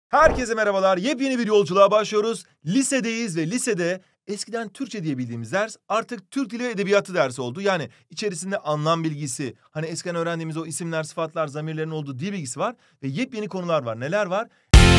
Herkese merhabalar. Yepyeni bir yolculuğa başlıyoruz. Lisedeyiz ve lisede eskiden Türkçe diye bildiğimiz ders artık Türk Dili ve Edebiyatı dersi oldu. Yani içerisinde anlam bilgisi, hani eskiden öğrendiğimiz o isimler, sıfatlar, zamirlerin olduğu dil bilgisi var ve yepyeni konular var. Neler var?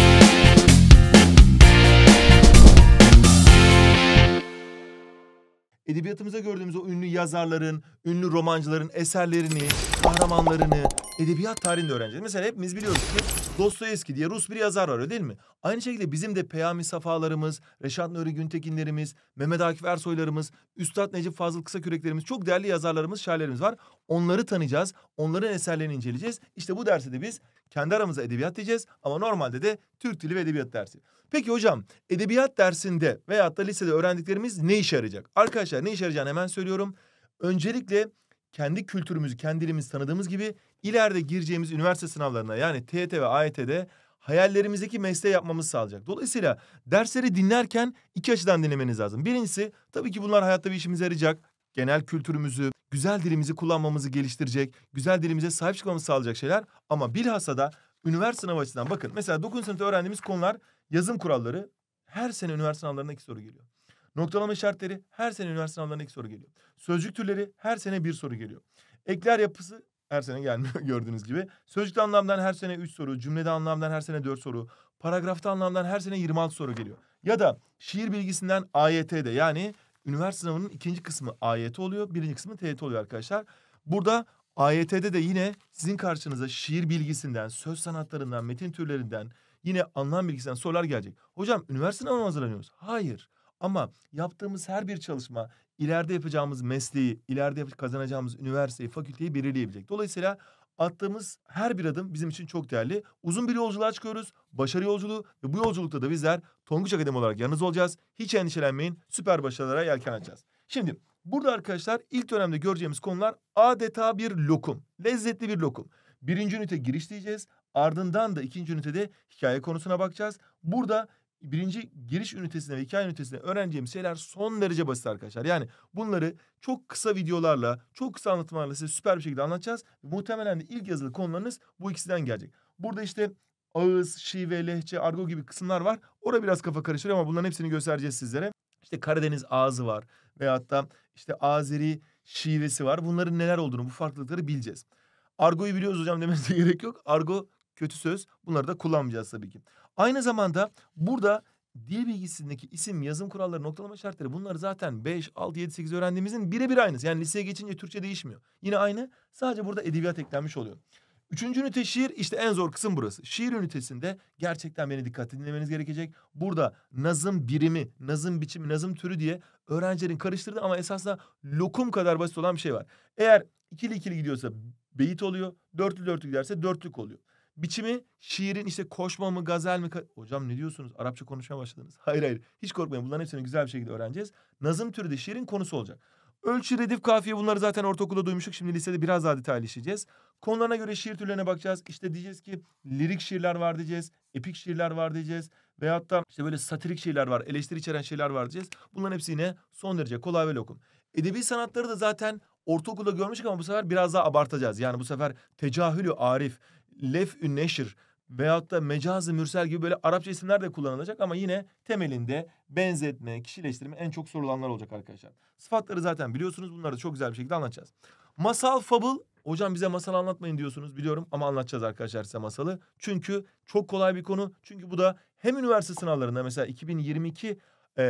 Edebiyatımızda gördüğümüz o ünlü yazarların, ünlü romancıların eserlerini, kahramanlarını, edebiyat tarihini de öğreneceğiz. Mesela hepimiz biliyoruz ki Dostoyevski diye Rus bir yazar var, öyle değil mi? Aynı şekilde bizim de Peyami Safalarımız, Reşat Nuri Güntekinlerimiz, Mehmet Akif Ersoylarımız, Üstad Necip Fazıl Kısaküreklerimiz, çok değerli yazarlarımız, şairlerimiz var. Onları tanıyacağız, onların eserlerini inceleyeceğiz. İşte bu dersi de biz kendi aramızda edebiyat diyeceğiz ama normalde de Türk Dili ve Edebiyat dersi. Peki hocam, edebiyat dersinde veyahut da lisede öğrendiklerimiz ne işe yarayacak? Arkadaşlar ne işe yarayacağını hemen söylüyorum. Öncelikle kendi kültürümüzü, kendi dilimizi tanıdığımız gibi ileride gireceğimiz üniversite sınavlarına yani TYT ve AYT'de hayallerimizdeki mesleği yapmamızı sağlayacak. Dolayısıyla dersleri dinlerken iki açıdan dinlemeniz lazım. Birincisi tabii ki bunlar hayatta bir işimize yarayacak. Genel kültürümüzü, güzel dilimizi kullanmamızı geliştirecek, güzel dilimize sahip çıkmamızı sağlayacak şeyler. Ama bilhassa da üniversite sınavı açısından bakın. Mesela 9. sınıfta öğrendiğimiz konular yazım kuralları, her sene üniversite sınavlarına 2 soru geliyor. Noktalama işaretleri her sene üniversite sınavlarına 2 soru geliyor. Sözcük türleri her sene 1 soru geliyor. Ekler yapısı her sene gelmiyor gördüğünüz gibi. Sözcükte anlamdan her sene 3 soru, cümlede anlamdan her sene 4 soru, paragrafta anlamdan her sene 26 soru geliyor. Ya da şiir bilgisinden AYT'de yani üniversite sınavının ikinci kısmı AYT oluyor, birinci kısmı TYT oluyor arkadaşlar. Burada AYT'de de yine sizin karşınıza şiir bilgisinden, söz sanatlarından, metin türlerinden, yine anlam bilgisinden sorular gelecek. Hocam üniversite sınavına mı hazırlanıyoruz? Hayır. Ama yaptığımız her bir çalışma ileride yapacağımız mesleği, ileride kazanacağımız üniversiteyi, fakülteyi belirleyebilecek. Dolayısıyla attığımız her bir adım bizim için çok değerli. Uzun bir yolculuğa çıkıyoruz. Başarı yolculuğu ve bu yolculukta da bizler Tonguç Akademi olarak yanınızda olacağız. Hiç endişelenmeyin. Süper başarılara yelken açacağız. Şimdi burada arkadaşlar ilk dönemde göreceğimiz konular adeta bir lokum. Lezzetli bir lokum. Birinci ünite giriş diyeceğiz. Ardından da ikinci ünitede hikaye konusuna bakacağız. Burada birinci giriş ünitesinde ve hikaye ünitesinde öğreneceğimiz şeyler son derece basit arkadaşlar. Yani bunları çok kısa videolarla, çok kısa anlatımlarla size süper bir şekilde anlatacağız. Muhtemelen de ilk yazılı konularınız bu ikisinden gelecek. Burada işte ağız, şive, lehçe, argo gibi kısımlar var. Orada biraz kafa karıştırıyor ama bunların hepsini göstereceğiz sizlere. İşte Karadeniz ağzı var veyahut da işte Azeri şivesi var. Bunların neler olduğunu, bu farklılıkları bileceğiz. Argo'yu biliyoruz hocam demenize gerek yok. Argo kötü söz. Bunları da kullanmayacağız tabii ki. Aynı zamanda burada dil bilgisindeki isim, yazım kuralları, noktalama işaretleri bunları zaten 5, 6, 7, 8 öğrendiğimizin birebir aynısı. Yani liseye geçince Türkçe değişmiyor. Yine aynı, sadece burada edebiyat eklenmiş oluyor. Üçüncü ünite şiir, işte en zor kısım burası. Şiir ünitesinde gerçekten beni dikkatli dinlemeniz gerekecek. Burada nazım birimi, nazım biçimi, nazım türü diye öğrencilerin karıştırdığı ama esasında lokum kadar basit olan bir şey var. Eğer ikili ikili gidiyorsa beyit oluyor, dörtlü dörtlü giderse dörtlük oluyor. Biçimi şiirin işte koşma mı, gazel mi? Hocam ne diyorsunuz? Arapça konuşmaya başladınız. Hayır hayır. Hiç korkmayın. Bunların hepsini güzel bir şekilde öğreneceğiz. Nazım türü de şiirin konusu olacak. Ölçü, redif, kafiye bunları zaten ortaokulda duymuştuk. Şimdi lisede biraz daha detaylı işleyeceğiz. Konularına göre şiir türlerine bakacağız. İşte diyeceğiz ki lirik şiirler var diyeceğiz. Epik şiirler var diyeceğiz. Veyahut da işte böyle satirik şiirler var. Eleştiri içeren şeyler var diyeceğiz. Bunların hepsi yine son derece kolay ve lokum. Edebi sanatları da zaten ortaokulda görmüştük ama bu sefer biraz daha abartacağız. Yani bu sefer tecahülü arif, lef-ü neşr veyahut da mecaz-ı mürsel gibi böyle Arapça isimler de kullanılacak ama yine temelinde benzetme, kişileştirme en çok sorulanlar olacak arkadaşlar. Sıfatları zaten biliyorsunuz. Bunları da çok güzel bir şekilde anlatacağız. Masal, fabul. Hocam bize masal anlatmayın diyorsunuz biliyorum ama anlatacağız arkadaşlar size masalı. Çünkü çok kolay bir konu. Çünkü bu da hem üniversite sınavlarında mesela 2022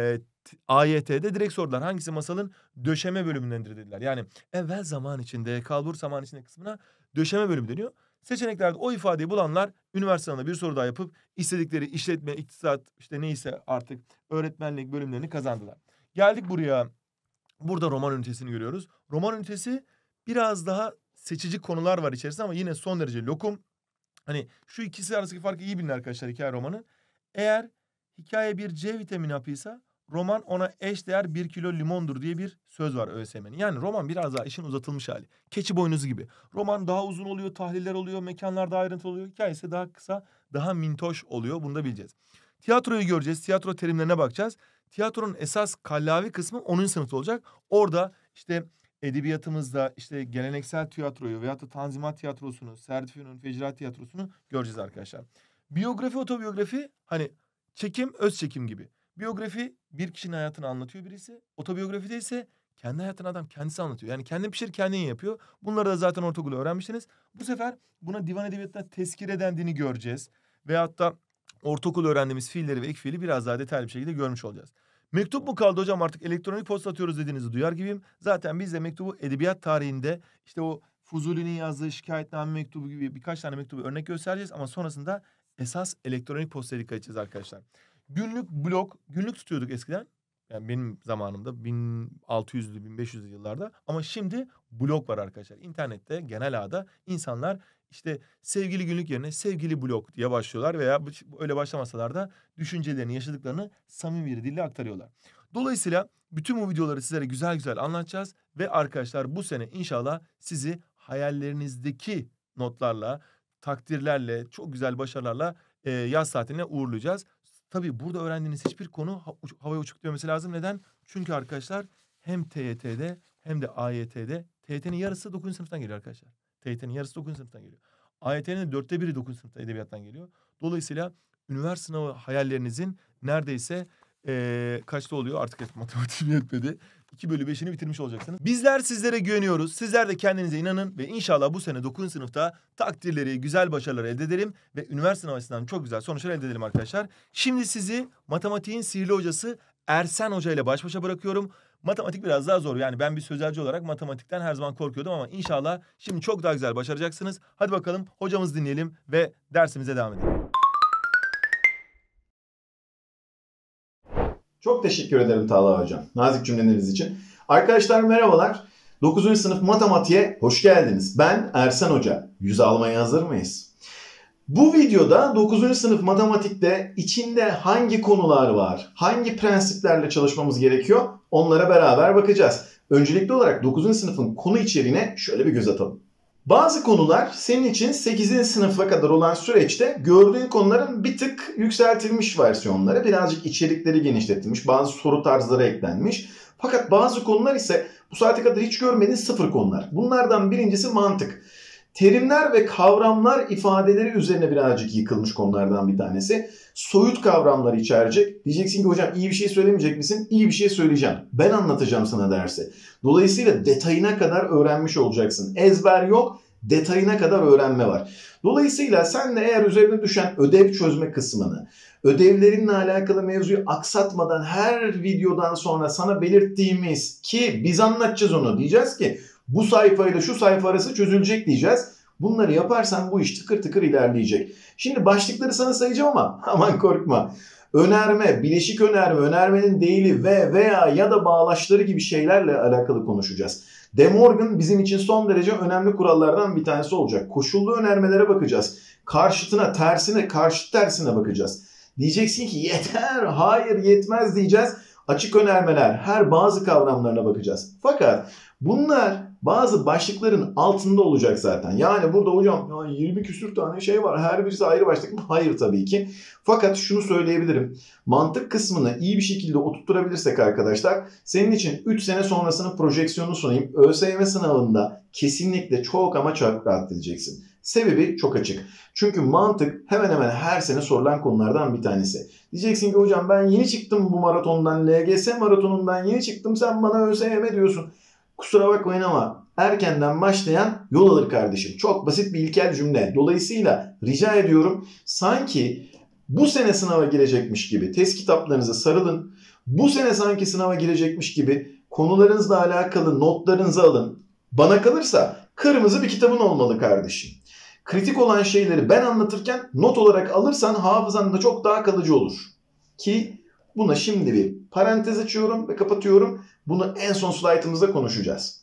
AYT'de direkt sordular. Hangisi masalın döşeme bölümündendir dediler. Yani evvel zaman içinde, kalbur zaman içinde kısmına döşeme bölümü deniyor. Seçeneklerde o ifadeyi bulanlar üniversite sınavında bir soru daha yapıp istedikleri işletme, iktisat işte neyse artık öğretmenlik bölümlerini kazandılar. Geldik buraya. Burada roman ünitesini görüyoruz. Roman ünitesi biraz daha seçici konular var içerisinde ama yine son derece lokum. Hani şu ikisi arasındaki farkı iyi bilin arkadaşlar hikaye romanı. Eğer hikaye bir C vitamini hapıysa roman ona eşdeğer 1 kilo limondur diye bir söz var ÖSYM'nin. Yani roman biraz daha işin uzatılmış hali. Keçi boynuzu gibi. Roman daha uzun oluyor, tahliller oluyor, mekanlar daha ayrıntılı oluyor. Hikayesi daha kısa, daha mintoş oluyor. Bunu da bileceğiz. Tiyatroyu göreceğiz. Tiyatro terimlerine bakacağız. Tiyatronun esas kallavi kısmı 10. sınıfta olacak. Orada işte edebiyatımızda işte geleneksel tiyatroyu veyahut da Tanzimat tiyatrosunu, Serdifü'nün Fecra tiyatrosunu göreceğiz arkadaşlar. Biyografi, otobiyografi hani çekim, öz çekim gibi. Biyografi bir kişinin hayatını anlatıyor birisi. Otobiyografide ise kendi hayatını adam kendisi anlatıyor. Yani kendin pişir kendin yapıyor. Bunları da zaten ortaokulda öğrenmişsiniz. Bu sefer buna divan edebiyatında tezkire dendiğini göreceğiz. Veyahut da ortaokul öğrendiğimiz fiilleri ve ek fiili biraz daha detaylı bir şekilde görmüş olacağız. Mektup mu kaldı hocam, artık elektronik posta atıyoruz dediğinizi duyar gibiyim. Zaten biz de mektubu edebiyat tarihinde işte o Fuzuli'nin yazdığı şikayetname mektubu gibi birkaç tane mektubu örnek göstereceğiz. Ama sonrasında esas elektronik postaya dikkat edeceğiz arkadaşlar. Günlük blok, günlük tutuyorduk eskiden. Yani benim zamanımda 1600'lü 1500'lü yıllarda, ama şimdi blog var arkadaşlar. İnternette genel ağda insanlar işte sevgili günlük yerine sevgili blog diye başlıyorlar veya öyle başlamasalar da düşüncelerini, yaşadıklarını samimi bir dille aktarıyorlar. Dolayısıyla bütün bu videoları sizlere güzel güzel anlatacağız ve arkadaşlar bu sene inşallah sizi hayallerinizdeki notlarla, takdirlerle, çok güzel başarılarla yaz tatiline uğurlayacağız. Tabii burada öğrendiğiniz hiçbir konu havaya uçuk demesi lazım. Neden? Çünkü arkadaşlar hem TYT'de hem de AYT'de, TYT'nin yarısı 9. sınıftan geliyor arkadaşlar. TYT'nin yarısı 9. sınıftan geliyor. AYT'nin de 1/4'ü 9. sınıfta edebiyattan geliyor. Dolayısıyla üniversite sınavı hayallerinizin neredeyse kaçta oluyor? Artık matematiğim yetmedi. 2/5'ini bitirmiş olacaksınız. Bizler sizlere güveniyoruz. Sizler de kendinize inanın ve inşallah bu sene 9. sınıfta takdirleri, güzel başarılar elde edelim ve üniversite sınavından çok güzel sonuçlar elde edelim arkadaşlar. Şimdi sizi matematiğin sihirli hocası Ersen Hoca ile baş başa bırakıyorum. Matematik biraz daha zor. Yani ben bir sözelci olarak matematikten her zaman korkuyordum ama inşallah şimdi çok daha güzel başaracaksınız. Hadi bakalım hocamızı dinleyelim ve dersimize devam edelim. Çok teşekkür ederim Talha Hocam, nazik cümleleriniz için. Arkadaşlar merhabalar. 9. sınıf matematiğe hoş geldiniz. Ben Ersen Hoca. 100 almaya hazır mıyız? Bu videoda 9. sınıf matematikte içinde hangi konular var, hangi prensiplerle çalışmamız gerekiyor, onlara beraber bakacağız. Öncelikli olarak 9. sınıfın konu içeriğine şöyle bir göz atalım. Bazı konular senin için 8. sınıfa kadar olan süreçte gördüğün konuların bir tık yükseltilmiş versiyonları, birazcık içerikleri genişletilmiş, bazı soru tarzları eklenmiş. Fakat bazı konular ise bu saate kadar hiç görmediğin sıfır konular. Bunlardan birincisi mantık. Terimler ve kavramlar ifadeleri üzerine birazcık yıkılmış konulardan bir tanesi. Soyut kavramları içerecek. Diyeceksin ki hocam iyi bir şey söylemeyecek misin? İyi bir şey söyleyeceğim. Ben anlatacağım sana dersi. Dolayısıyla detayına kadar öğrenmiş olacaksın. Ezber yok, detayına kadar öğrenme var. Dolayısıyla sen de eğer üzerine düşen ödev çözme kısmını, ödevlerinle alakalı mevzuyu aksatmadan her videodan sonra sana belirttiğimiz, ki biz anlatacağız onu, diyeceğiz ki bu sayfayla şu sayfa arası çözülecek diyeceğiz. Bunları yaparsan bu iş tıkır tıkır ilerleyecek. Şimdi başlıkları sana sayacağım ama aman korkma. Önerme, bileşik önerme, önermenin değili ve veya ya da bağlaçları gibi şeylerle alakalı konuşacağız. De Morgan bizim için son derece önemli kurallardan bir tanesi olacak. Koşullu önermelere bakacağız. Karşıtına, tersine, karşıt tersine bakacağız. Diyeceksin ki yeter, hayır yetmez diyeceğiz. Açık önermeler, her bazı kavramlarına bakacağız. Fakat bunlar bazı başlıkların altında olacak zaten. Yani burada hocam ya 20 küsür tane şey var. Her birisi ayrı başlık mı? Hayır tabii ki. Fakat şunu söyleyebilirim. Mantık kısmını iyi bir şekilde oturtturabilirsek arkadaşlar, senin için 3 sene sonrasının projeksiyonunu sunayım. ÖSYM sınavında kesinlikle çok ama çok rahat edeceksin. Sebebi çok açık. Çünkü mantık hemen hemen her sene sorulan konulardan bir tanesi. Diyeceksin ki hocam ben yeni çıktım bu maratondan, LGS maratonundan yeni çıktım, sen bana ÖSYM diyorsun. Kusura bakmayın ama erkenden başlayan yol alır kardeşim. Çok basit bir ilkel cümle. Dolayısıyla rica ediyorum, sanki bu sene sınava girecekmiş gibi test kitaplarınıza sarılın. Bu sene sanki sınava girecekmiş gibi konularınızla alakalı notlarınızı alın. Bana kalırsa kırmızı bir kitabın olmalı kardeşim. Kritik olan şeyleri ben anlatırken not olarak alırsan hafızanda çok daha kalıcı olur. Ki buna şimdi bir parantez açıyorum ve kapatıyorum. Bunu en son slaytımızda konuşacağız.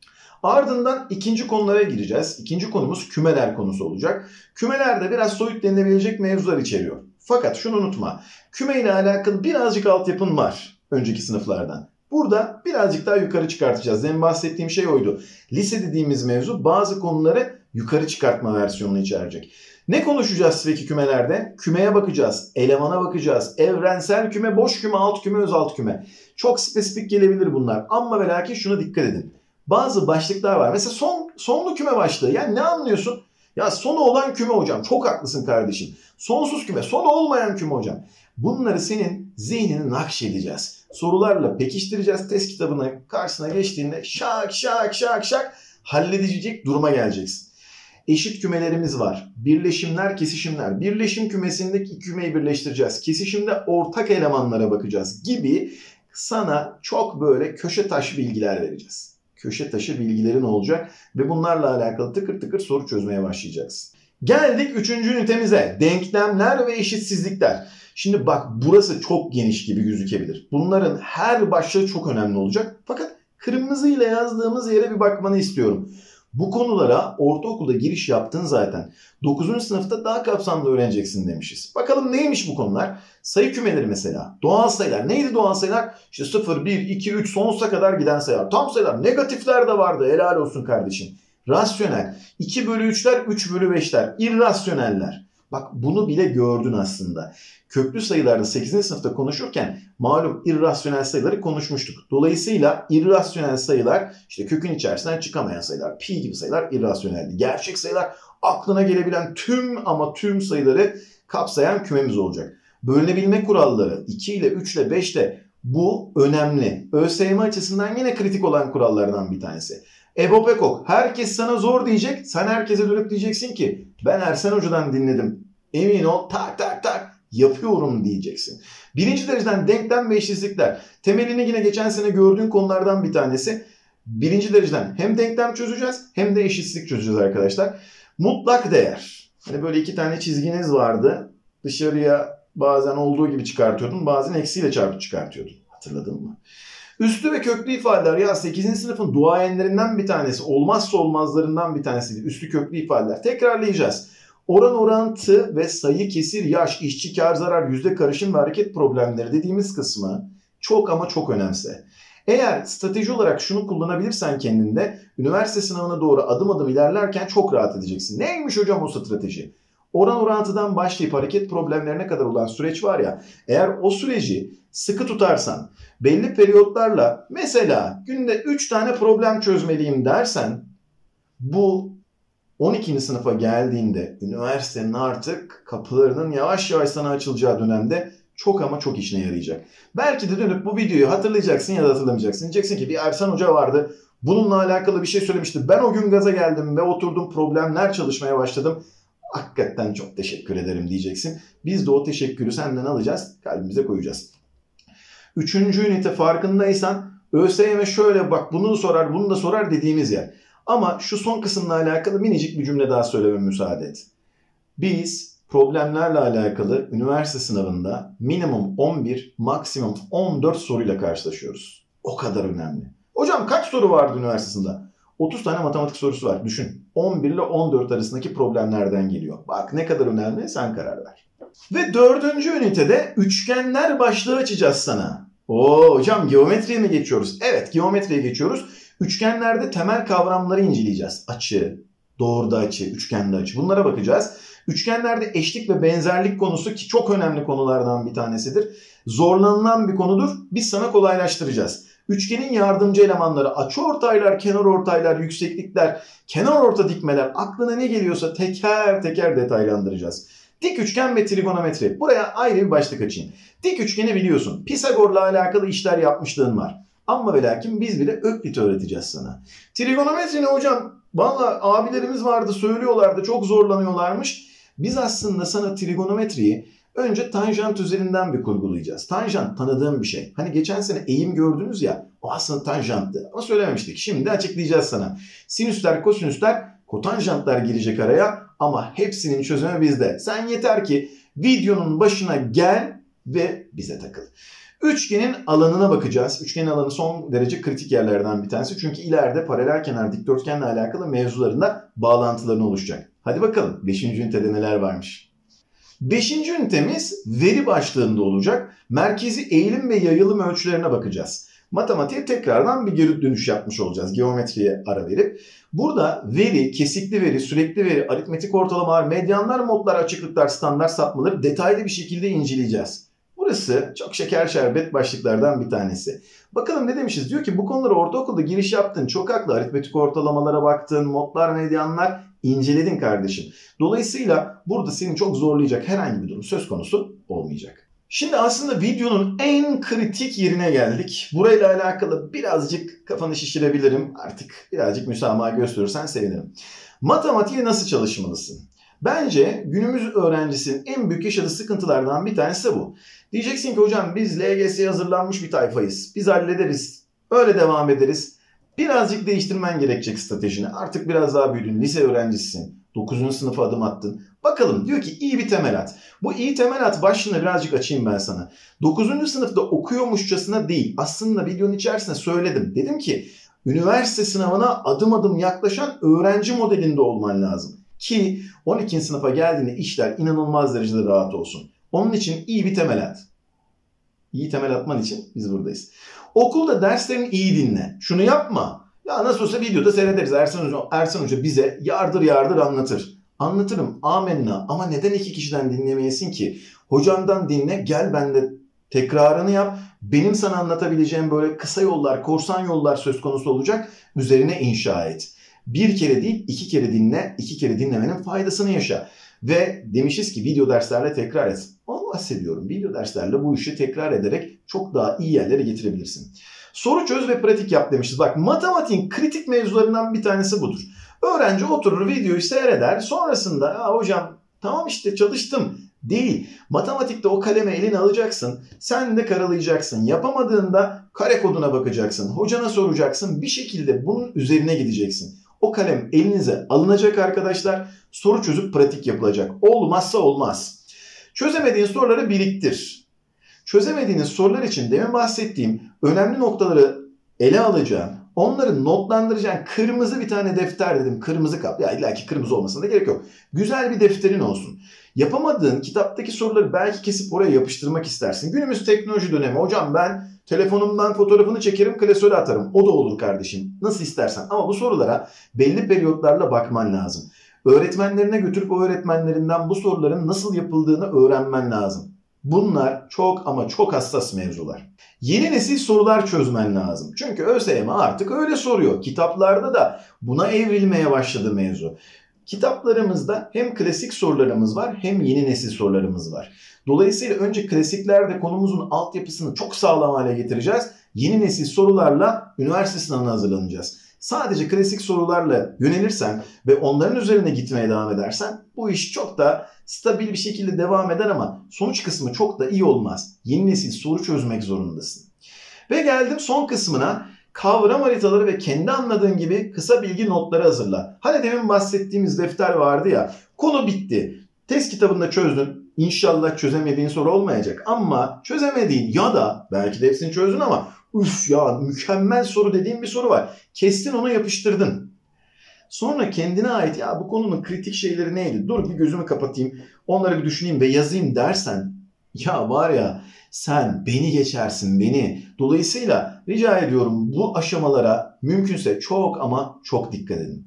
Ardından ikinci konulara gireceğiz. İkinci konumuz kümeler konusu olacak. Kümelerde biraz soyut denilebilecek mevzular içeriyor. Fakat şunu unutma. Küme ile alakalı birazcık altyapın var önceki sınıflardan. Burada birazcık daha yukarı çıkartacağız. Demin bahsettiğim şey oydu. Lise dediğimiz mevzu bazı konuları yukarı çıkartma versiyonunu içerecek. Ne konuşacağız peki kümelerde? Kümeye bakacağız, elemana bakacağız, evrensel küme, boş küme, alt küme, öz alt küme. Çok spesifik gelebilir bunlar ama ve lakin şuna dikkat edin. Bazı başlıklar var. Mesela sonlu küme başlığı. Yani ne anlıyorsun? Ya sonu olan küme hocam. Çok haklısın kardeşim. Sonsuz küme, sonu olmayan küme hocam. Bunları senin zihnini nakşedeceğiz. Sorularla pekiştireceğiz. Test kitabına karşısına geçtiğinde şak şak şak şak halledecek duruma geleceksin. Eşit kümelerimiz var. Birleşimler, kesişimler. Birleşim kümesindeki iki kümeyi birleştireceğiz. Kesişimde ortak elemanlara bakacağız gibi sana çok böyle köşe taşı bilgiler vereceğiz. Köşe taşı bilgilerin olacak ve bunlarla alakalı tıkır tıkır soru çözmeye başlayacaksın. Geldik 3. ünitemize. Denklemler ve eşitsizlikler. Şimdi bak burası çok geniş gibi gözükebilir. Bunların her başlığı çok önemli olacak. Fakat kırmızıyla yazdığımız yere bir bakmanı istiyorum. Bu konulara ortaokulda giriş yaptın zaten. 9. sınıfta daha kapsamlı öğreneceksin demişiz. Bakalım neymiş bu konular? Sayı kümeleri mesela. Doğal sayılar. Neydi doğal sayılar? İşte 0, 1, 2, 3 sonsuza kadar giden sayılar. Tam sayılar. Negatifler de vardı. Helal olsun kardeşim. Rasyonel. 2 bölü 3'ler, 3 bölü 5'ler. İrrasyoneller. Bak bunu bile gördün aslında. Köklü sayılarda 8. sınıfta konuşurken malum irrasyonel sayıları konuşmuştuk. Dolayısıyla irrasyonel sayılar işte kökün içerisinden çıkamayan sayılar. Pi gibi sayılar irrasyoneldi. Gerçek sayılar aklına gelebilen tüm sayıları kapsayan kümemiz olacak. Bölünebilme kuralları 2 ile 3 ile 5 de bu önemli. ÖSYM açısından yine kritik olan kurallardan bir tanesi. Ebo Pekok, herkes sana zor diyecek. Sen herkese dönüp diyeceksin ki ben Ersen Hoca'dan dinledim. Emin ol tak tak tak yapıyorum diyeceksin. Birinci dereceden denklem ve eşitsizlikler. Temelini yine geçen sene gördüğün konulardan bir tanesi. Birinci dereceden hem denklem çözeceğiz hem de eşitsizlik çözeceğiz arkadaşlar. Mutlak değer. Hani böyle iki tane çizginiz vardı. Dışarıya bazen olduğu gibi çıkartıyordun. Bazen eksiyle çarpıp çıkartıyordun. Hatırladın mı? Üslü ve köklü ifadeler ya 8. sınıfın duayenlerinden bir tanesi, olmazsa olmazlarından bir tanesiydi. Üslü köklü ifadeler. Tekrarlayacağız. Oran orantı ve sayı kesir yaş, işçi kar zarar, yüzde karışım ve hareket problemleri dediğimiz kısmı çok ama çok önemse. Eğer strateji olarak şunu kullanabilirsen kendinde üniversite sınavına doğru adım adım ilerlerken çok rahat edeceksin. Neymiş hocam o strateji? Oran orantıdan başlayıp hareket problemlerine kadar olan süreç var ya, eğer o süreci sıkı tutarsan, belli periyotlarla mesela günde 3 tane problem çözmeliyim dersen bu 12. sınıfa geldiğinde üniversitenin artık kapılarının yavaş yavaş sana açılacağı dönemde çok ama çok işine yarayacak. Belki de dönüp bu videoyu hatırlayacaksın ya da hatırlamayacaksın. Diyeceksin ki bir Ersen Hoca vardı. Bununla alakalı bir şey söylemişti. Ben o gün gaza geldim ve oturdum problemler çalışmaya başladım. Hakikaten çok teşekkür ederim diyeceksin. Biz de o teşekkürü senden alacağız, kalbimize koyacağız. 3. ünite farkındaysan ÖSYM şöyle bak bunu sorar bunu da sorar dediğimiz yer. Ama şu son kısımla alakalı minicik bir cümle daha söylememe müsaade et. Biz problemlerle alakalı üniversite sınavında minimum 11, maksimum 14 soruyla karşılaşıyoruz. O kadar önemli. Hocam kaç soru vardı üniversitesinde? 30 tane matematik sorusu var. Düşün. 11 ile 14 arasındaki problemlerden geliyor. Bak ne kadar önemli sen karar ver. Ve 4. ünitede üçgenler başlığı açacağız sana. Hocam geometriye mi geçiyoruz? Evet geometriye geçiyoruz. Üçgenlerde temel kavramları inceleyeceğiz. Açı, doğruda açı, üçgende açı. Bunlara bakacağız. Üçgenlerde eşlik ve benzerlik konusu ki çok önemli konulardan bir tanesidir. Zorlanılan bir konudur. Biz sana kolaylaştıracağız. Üçgenin yardımcı elemanları, açıortaylar, kenarortaylar, yükseklikler, kenarorta dikmeler aklına ne geliyorsa teker teker detaylandıracağız. Dik üçgen ve trigonometri. Buraya ayrı bir başlık açayım. Dik üçgeni biliyorsun. Pisagor'la alakalı işler yapmışlığın var. Ama ve lakin biz bile Öklit öğreteceğiz sana. Trigonometri ne hocam? Valla abilerimiz vardı söylüyorlardı çok zorlanıyorlarmış. Biz aslında sana trigonometriyi önce tanjant üzerinden bir kurgulayacağız. Tanjant tanıdığım bir şey. Hani geçen sene eğim gördünüz ya o aslında tanjanttı ama söylememiştik. Şimdi açıklayacağız sana. Sinüsler, kosinüsler, kotanjantlar girecek araya ama hepsinin çözümü bizde. Sen yeter ki videonun başına gel ve bize takıl. Üçgenin alanına bakacağız. Üçgenin alanı son derece kritik yerlerden bir tanesi. Çünkü ileride paralel kenar dikdörtgenle alakalı mevzularında bağlantılarını oluşacak. Hadi bakalım 5. ünitede neler varmış. 5. ünitemiz veri başlığında olacak. Merkezi eğilim ve yayılım ölçülerine bakacağız. Matematiğe tekrardan bir geri dönüş yapmış olacağız. Geometriye ara verip. Burada veri, kesikli veri, sürekli veri, aritmetik ortalamalar, medyanlar, modlar, açıklıklar, standart sapmaları detaylı bir şekilde inceleyeceğiz. Burası çok şeker şerbet başlıklardan bir tanesi. Bakalım ne demişiz? Diyor ki bu konulara ortaokulda giriş yaptın. Çok haklı. Aritmetik ortalamalara baktın. Modlar, medyanlar inceledin kardeşim. Dolayısıyla burada seni çok zorlayacak herhangi bir durum söz konusu olmayacak. Şimdi aslında videonun en kritik yerine geldik. Burayla alakalı birazcık kafanı şişirebilirim. Artık birazcık müsamaha gösterirsen sevinirim. Matematiğe nasıl çalışmalısın? Bence günümüz öğrencisinin en büyük yaşadığı sıkıntılardan bir tanesi bu. Diyeceksin ki hocam biz LGS'ye hazırlanmış bir tayfayız. Biz hallederiz. Öyle devam ederiz. Birazcık değiştirmen gerekecek stratejini. Artık biraz daha büyüdün. Lise öğrencisisin. 9. sınıfa adım attın. Bakalım diyor ki iyi bir temel at. Bu iyi temel at başlığını birazcık açayım ben sana. 9. sınıfta okuyormuşçasına değil. Aslında videonun içerisinde söyledim. Dedim ki üniversite sınavına adım adım yaklaşan öğrenci modelinde olman lazım. Ki 12. sınıfa geldiğinde işler inanılmaz derecede rahat olsun. Onun için iyi bir temel at. İyi temel atman için biz buradayız. Okulda derslerini iyi dinle. Şunu yapma. Ya nasıl olsa videoda seyrederiz. Ersan Hoca bize yardır yardır anlatır. Anlatırım amenna ama neden 2 kişiden dinlemeyesin ki? Hocamdan dinle, gel ben de tekrarını yap. Benim sana anlatabileceğim böyle kısa yollar, korsan yollar söz konusu olacak. Üzerine inşa et. 1 kere değil 2 kere dinle, 2 kere dinlemenin faydasını yaşa. Ve demişiz ki video derslerle tekrar et. Onu bahsediyorum. Video derslerle bu işi tekrar ederek çok daha iyi yerlere getirebilirsin. Soru çöz ve pratik yap demişiz. Bak matematiğin kritik mevzularından bir tanesi budur. Öğrenci oturur videoyu seyreder. Sonrasında hocam tamam işte çalıştım değil. Matematikte o kalemi eline alacaksın. Sen de karalayacaksın. Yapamadığında kare koduna bakacaksın. Hocana soracaksın. Bir şekilde bunun üzerine gideceksin. O kalem elinize alınacak arkadaşlar. Soru çözüp pratik yapılacak. Olmazsa olmaz. Çözemediğin soruları biriktir. Çözemediğiniz sorular için demin bahsettiğim önemli noktaları ele alacağım. Onları notlandıracağın kırmızı bir tane defter dedim. Kırmızı kap. Ya illa ki kırmızı olmasına da gerek yok. Güzel bir defterin olsun. Yapamadığın kitaptaki soruları belki kesip oraya yapıştırmak istersin. Günümüz teknoloji dönemi. Hocam ben telefonumdan fotoğrafını çekerim, klasöre atarım. O da olur kardeşim. Nasıl istersen. Ama bu sorulara belli periyotlarla bakman lazım. Öğretmenlerine götürüp o öğretmenlerinden bu soruların nasıl yapıldığını öğrenmen lazım. Bunlar çok ama çok hassas mevzular. Yeni nesil sorular çözmen lazım. Çünkü ÖSYM artık öyle soruyor. Kitaplarda da buna evrilmeye başladı mevzu. Kitaplarımızda hem klasik sorularımız var hem yeni nesil sorularımız var. Dolayısıyla önce klasiklerde konumuzun altyapısını çok sağlam hale getireceğiz. Yeni nesil sorularla üniversite sınavına hazırlanacağız. Sadece klasik sorularla yönelirsen ve onların üzerine gitmeye devam edersen bu iş çok da stabil bir şekilde devam eder ama sonuç kısmı çok da iyi olmaz. Yeni nesil soru çözmek zorundasın. Ve geldim son kısmına. Kavram haritaları ve kendi anladığın gibi kısa bilgi notları hazırla. Hani demin bahsettiğimiz defter vardı ya. Konu bitti. Test kitabında çözdün. İnşallah çözemediğin soru olmayacak. Ama çözemediğin ya da belki de hepsini çözdün ama üf ya mükemmel soru dediğin bir soru var. Kestin onu yapıştırdın. Sonra kendine ait ya bu konunun kritik şeyleri neydi? Dur bir gözümü kapatayım. Onları bir düşüneyim ve yazayım dersen ya var ya sen beni geçersin beni. Dolayısıyla rica ediyorum bu aşamalara mümkünse çok ama çok dikkat edin.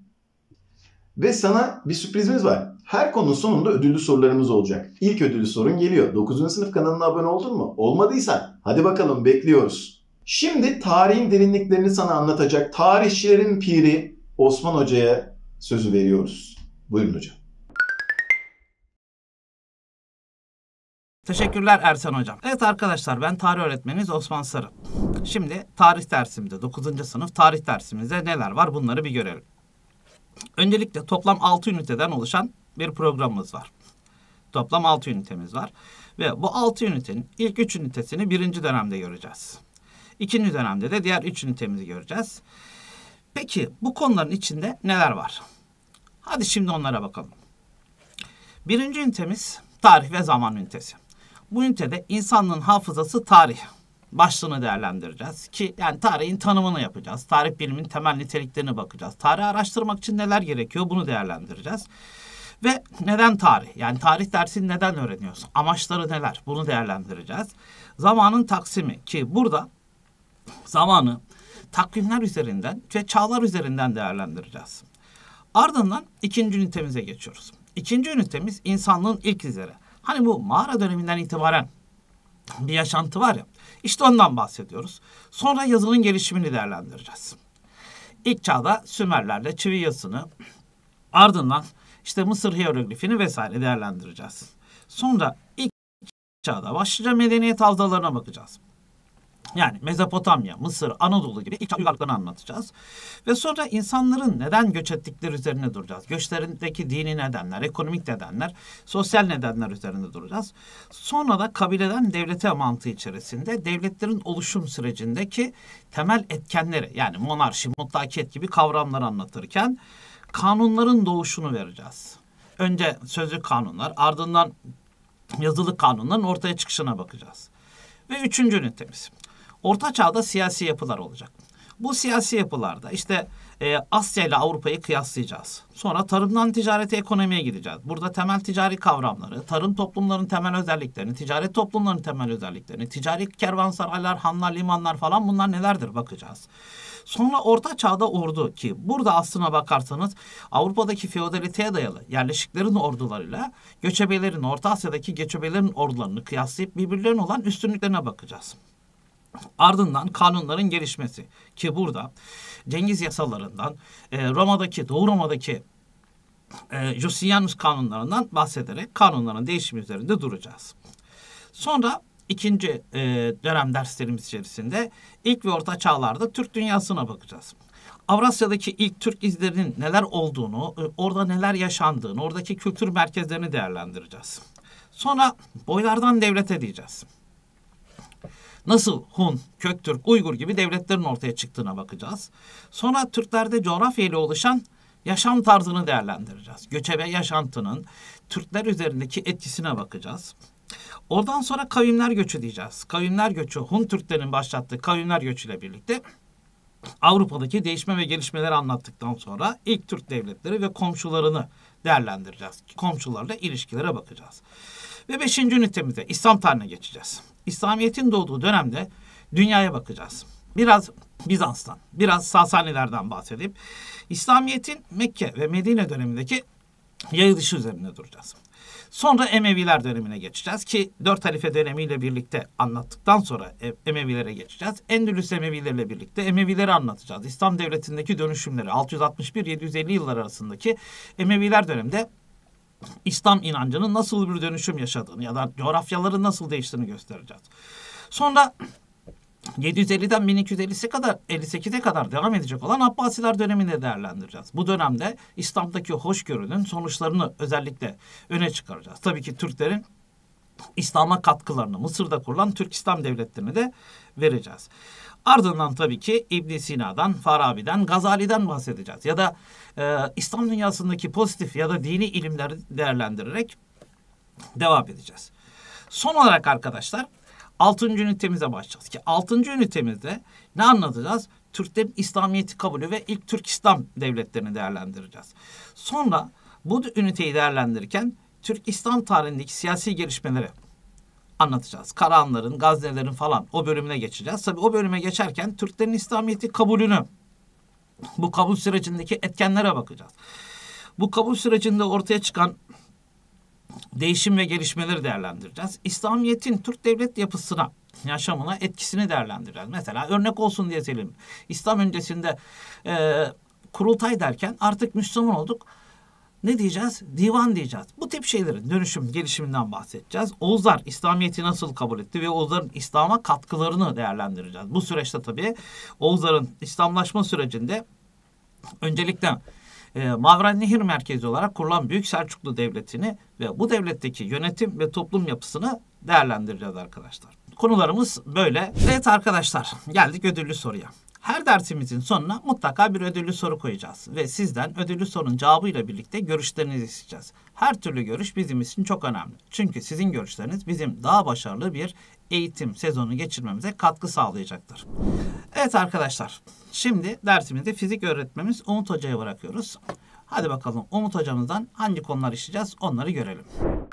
Ve sana bir sürprizimiz var. Her konunun sonunda ödüllü sorularımız olacak. İlk ödüllü sorun geliyor. 9. sınıf kanalına abone oldun mu? Olmadıysan hadi bakalım bekliyoruz. Şimdi tarihin derinliklerini sana anlatacak tarihçilerin piri Osman Hoca'ya sözü veriyoruz. Buyurun hocam. Teşekkürler Ersan Hocam. Evet arkadaşlar ben tarih öğretmeniniz Osman Sarı. Şimdi tarih dersimizde 9. sınıf tarih dersimizde neler var bunları bir görelim. Öncelikle toplam 6 üniteden oluşan bir programımız var. Toplam 6 ünitemiz var. Ve bu 6 ünitenin ilk 3 ünitesini 1. dönemde göreceğiz. 2. dönemde de diğer 3 ünitemizi göreceğiz. Peki bu konuların içinde neler var? Hadi şimdi onlara bakalım. 1. ünitemiz tarih ve zaman ünitesi. Bu ünitede insanlığın hafızası tarih başlığını değerlendireceğiz. Ki yani tarihin tanımını yapacağız. Tarih biliminin temel niteliklerine bakacağız. Tarihi araştırmak için neler gerekiyor bunu değerlendireceğiz. Ve neden tarih? Yani tarih dersini neden öğreniyoruz? Amaçları neler? Bunu değerlendireceğiz. Zamanın taksimi ki burada zamanı takvimler üzerinden ve çağlar üzerinden değerlendireceğiz. Ardından 2. ünitemize geçiyoruz. 2. ünitemiz insanlığın ilk izleri. Hani bu mağara döneminden itibaren bir yaşantı var ya, işte ondan bahsediyoruz. Sonra yazının gelişimini değerlendireceğiz. İlk çağda Sümerlerle çivi yazısını Ardından işte Mısır hiyeroglifini vesaire değerlendireceğiz. Sonra ilk çağda başlıca medeniyet havzalarına bakacağız. Yani Mezopotamya, Mısır, Anadolu gibi ilk çağ uygarlıklarını anlatacağız. Ve sonra insanların neden göç ettikleri üzerine duracağız. Göçlerindeki dini nedenler, ekonomik nedenler, sosyal nedenler üzerinde duracağız. Sonra da kabileden devlete mantığı içerisinde devletlerin oluşum sürecindeki temel etkenleri, yani monarşi, mutlakiyet gibi kavramları anlatırken kanunların doğuşunu vereceğiz. Önce sözlü kanunlar, ardından yazılı kanunların ortaya çıkışına bakacağız. Ve üçüncü ünitemiz. Orta Çağ'da siyasi yapılar olacak. Bu siyasi yapılarda işte Asya ile Avrupa'yı kıyaslayacağız. Sonra tarımdan ticarete, ekonomiye gideceğiz. Burada temel ticari kavramları, tarım toplumlarının temel özelliklerini, ticaret toplumlarının temel özelliklerini, ticari kervansaraylar, hanlar, limanlar falan bunlar nelerdir bakacağız. Sonra Orta Çağ'da ordu, ki burada aslına bakarsanız Avrupa'daki feodaliteye dayalı yerleşiklerin ordularıyla göçebelerin, Orta Asya'daki göçebelerin ordularını kıyaslayıp birbirlerine olan üstünlüklerine bakacağız. Ardından kanunların gelişmesi, ki burada Cengiz yasalarından, Doğu Roma'daki Justinianus kanunlarından bahsederek kanunların değişimi üzerinde duracağız. Sonra ikinci dönem derslerimiz içerisinde ilk ve orta çağlarda Türk dünyasına bakacağız. Avrasya'daki ilk Türk izlerinin neler olduğunu, orada neler yaşandığını, oradaki kültür merkezlerini değerlendireceğiz. Sonra boylardan devlete diyeceğiz. Nasıl Hun, Köktürk, Uygur gibi devletlerin ortaya çıktığına bakacağız. Sonra Türklerde coğrafya ile oluşan yaşam tarzını değerlendireceğiz. Göçebe yaşantının Türkler üzerindeki etkisine bakacağız. Oradan sonra kavimler göçü diyeceğiz. Kavimler göçü, Hun Türklerin başlattığı kavimler göçüyle birlikte Avrupa'daki değişme ve gelişmeleri anlattıktan sonra ilk Türk devletleri ve komşularını değerlendireceğiz. Komşularla ilişkilere bakacağız. Ve 5. ünitemize İslam tarihine geçeceğiz. İslamiyet'in doğduğu dönemde dünyaya bakacağız. Biraz Bizans'tan, biraz Sasanilerden bahsedip İslamiyet'in Mekke ve Medine dönemindeki yayılışı üzerinde duracağız. Sonra Emeviler dönemine geçeceğiz ki 4 halife dönemiyle birlikte anlattıktan sonra Emevilere geçeceğiz. Endülüs Emevileriyle birlikte Emevileri anlatacağız. İslam devletindeki dönüşümleri 661-750 yıllar arasındaki Emeviler döneminde İslam inancının nasıl bir dönüşüm yaşadığını ya da coğrafyaların nasıl değiştiğini göstereceğiz. Sonra 750'den 1258'e kadar devam edecek olan Abbasiler dönemini değerlendireceğiz. Bu dönemde İslam'daki hoşgörünün sonuçlarını özellikle öne çıkaracağız. Tabii ki Türklerin İslam'a katkılarını, Mısır'da kurulan Türk İslam devletlerini de vereceğiz. Ardından tabii ki İbn Sina'dan, Farabi'den, Gazali'den bahsedeceğiz. Ya da İslam dünyasındaki pozitif ya da dini ilimleri değerlendirerek devam edeceğiz. Son olarak arkadaşlar 6. ünitemize başlayacağız ki 6. ünitemizde ne anlatacağız? Türklerin İslamiyet'i kabulü ve ilk Türk İslam devletlerini değerlendireceğiz. Sonra bu üniteyi değerlendirirken Türk İslam tarihindeki siyasi gelişmeleri anlatacağız. Karahanların, Gaznelerin falan o bölümüne geçeceğiz. Tabii o bölüme geçerken Türklerin İslamiyet'i kabulünü, bu kabul sürecindeki etkenlere bakacağız. Bu kabul sürecinde ortaya çıkan değişim ve gelişmeleri değerlendireceğiz. İslamiyet'in Türk devlet yapısına, yaşamına etkisini değerlendireceğiz. Mesela örnek olsun diye söyleyeyim. İslam öncesinde kurultay derken artık Müslüman olduk. Ne diyeceğiz? Divan diyeceğiz. Bu tip şeylerin dönüşüm, gelişiminden bahsedeceğiz. Oğuzlar İslamiyet'i nasıl kabul etti ve Oğuzların İslam'a katkılarını değerlendireceğiz. Bu süreçte tabii Oğuzların İslamlaşma sürecinde öncelikle Mavren-Nehir merkezi olarak kurulan Büyük Selçuklu Devleti'ni ve bu devletteki yönetim ve toplum yapısını değerlendireceğiz arkadaşlar. Konularımız böyle. Evet arkadaşlar, geldik ödüllü soruya. Her dersimizin sonuna mutlaka bir ödüllü soru koyacağız ve sizden ödüllü sorunun cevabıyla birlikte görüşlerinizi isteyeceğiz. Her türlü görüş bizim için çok önemli. Çünkü sizin görüşleriniz bizim daha başarılı bir eğitim sezonu geçirmemize katkı sağlayacaktır. Evet arkadaşlar, şimdi dersimizde fizik öğretmenimiz Umut Hoca'ya bırakıyoruz. Hadi bakalım Umut Hocamızdan hangi konular işleyeceğiz onları görelim.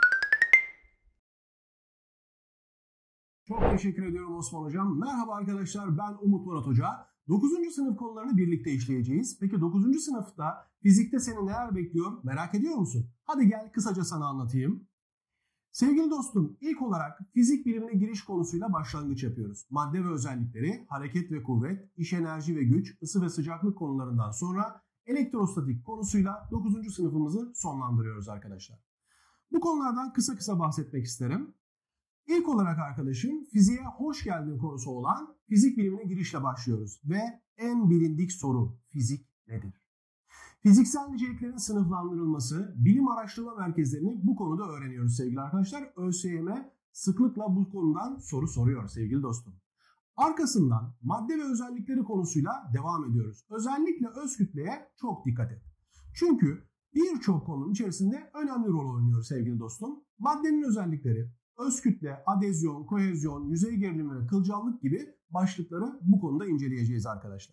Çok teşekkür ediyorum Osman Hocam. Merhaba arkadaşlar, ben Umut Murat Hoca. 9. sınıf konularını birlikte işleyeceğiz. Peki 9. sınıfta fizikte seni neler bekliyor merak ediyor musun? Hadi gel kısaca sana anlatayım. Sevgili dostum, ilk olarak fizik bilimine giriş konusuyla başlangıç yapıyoruz. Madde ve özellikleri, hareket ve kuvvet, iş enerji ve güç, ısı ve sıcaklık konularından sonra elektrostatik konusuyla 9. sınıfımızı sonlandırıyoruz arkadaşlar. Bu konulardan kısa kısa bahsetmek isterim. İlk olarak arkadaşım fiziğe hoş geldin konusu olan fizik bilimine girişle başlıyoruz. Ve en bilindik soru, fizik nedir? Fiziksel niceliklerin sınıflandırılması, bilim araştırma merkezlerini bu konuda öğreniyoruz sevgili arkadaşlar. ÖSYM sıklıkla bu konudan soru soruyor sevgili dostum. Arkasından madde ve özellikleri konusuyla devam ediyoruz. Özellikle öz kütleye çok dikkat et. Çünkü birçok konunun içerisinde önemli rol oynuyor sevgili dostum. Maddenin özellikleri, öz kütle, adezyon, kohezyon, yüzey gerilimi ve kılcallık gibi başlıkları bu konuda inceleyeceğiz arkadaşlar.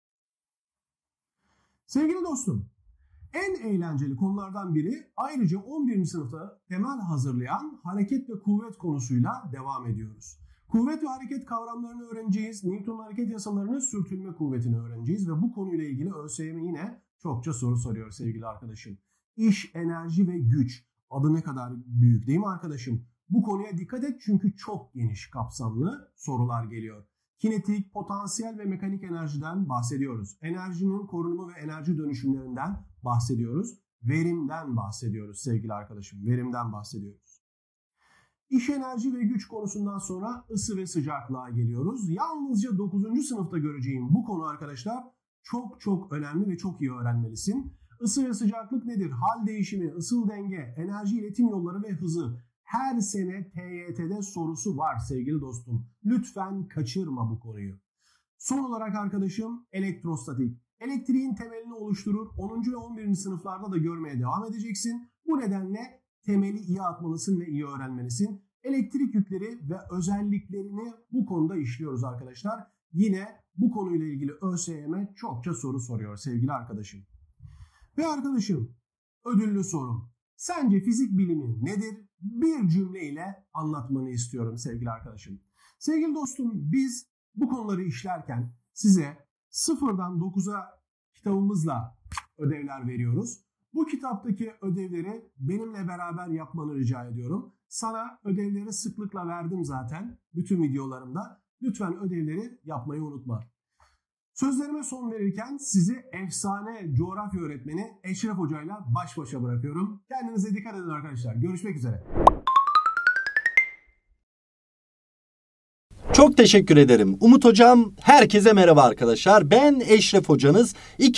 Sevgili dostum, en eğlenceli konulardan biri ayrıca 11. sınıfta temel hazırlayan hareket ve kuvvet konusuyla devam ediyoruz. Kuvvet ve hareket kavramlarını öğreneceğiz. Newton'un hareket yasalarını, sürtünme kuvvetini öğreneceğiz ve bu konuyla ilgili ÖSYM yine çokça soru soruyor sevgili arkadaşım. İş, enerji ve güç. Adı ne kadar büyük değil mi arkadaşım? Bu konuya dikkat et çünkü çok geniş kapsamlı sorular geliyor. Kinetik, potansiyel ve mekanik enerjiden bahsediyoruz. Enerjinin korunumu ve enerji dönüşümlerinden bahsediyoruz. Verimden bahsediyoruz sevgili arkadaşım. Verimden bahsediyoruz. İş, enerji ve güç konusundan sonra ısı ve sıcaklığa geliyoruz. Yalnızca 9. sınıfta göreceğim bu konu arkadaşlar çok önemli ve çok iyi öğrenmelisin. Isı ve sıcaklık nedir? Hal değişimi, ısıl denge, enerji iletim yolları ve hızı. Her sene TYT'de sorusu var sevgili dostum. Lütfen kaçırma bu konuyu. Son olarak arkadaşım elektrostatik. Elektriğin temelini oluşturur. 10. ve 11. sınıflarda da görmeye devam edeceksin. Bu nedenle temeli iyi atmalısın ve iyi öğrenmelisin. Elektrik yükleri ve özelliklerini bu konuda işliyoruz arkadaşlar. Yine bu konuyla ilgili ÖSYM çokça soru soruyor sevgili arkadaşım. Ve arkadaşım ödüllü sorum. Sence fizik bilimi nedir? Bir cümleyle anlatmanı istiyorum sevgili arkadaşım. Sevgili dostum, biz bu konuları işlerken size 0'dan 9'a kitabımızla ödevler veriyoruz. Bu kitaptaki ödevleri benimle beraber yapmanı rica ediyorum. Sana ödevleri sıklıkla verdim zaten bütün videolarımda. Lütfen ödevleri yapmayı unutma. Sözlerime son verirken sizi efsane coğrafya öğretmeni Eşref Hoca ile baş başa bırakıyorum. Kendinize dikkat edin arkadaşlar. Görüşmek üzere. Çok teşekkür ederim. Umut Hocam, herkese merhaba arkadaşlar. Ben Eşref Hocanız.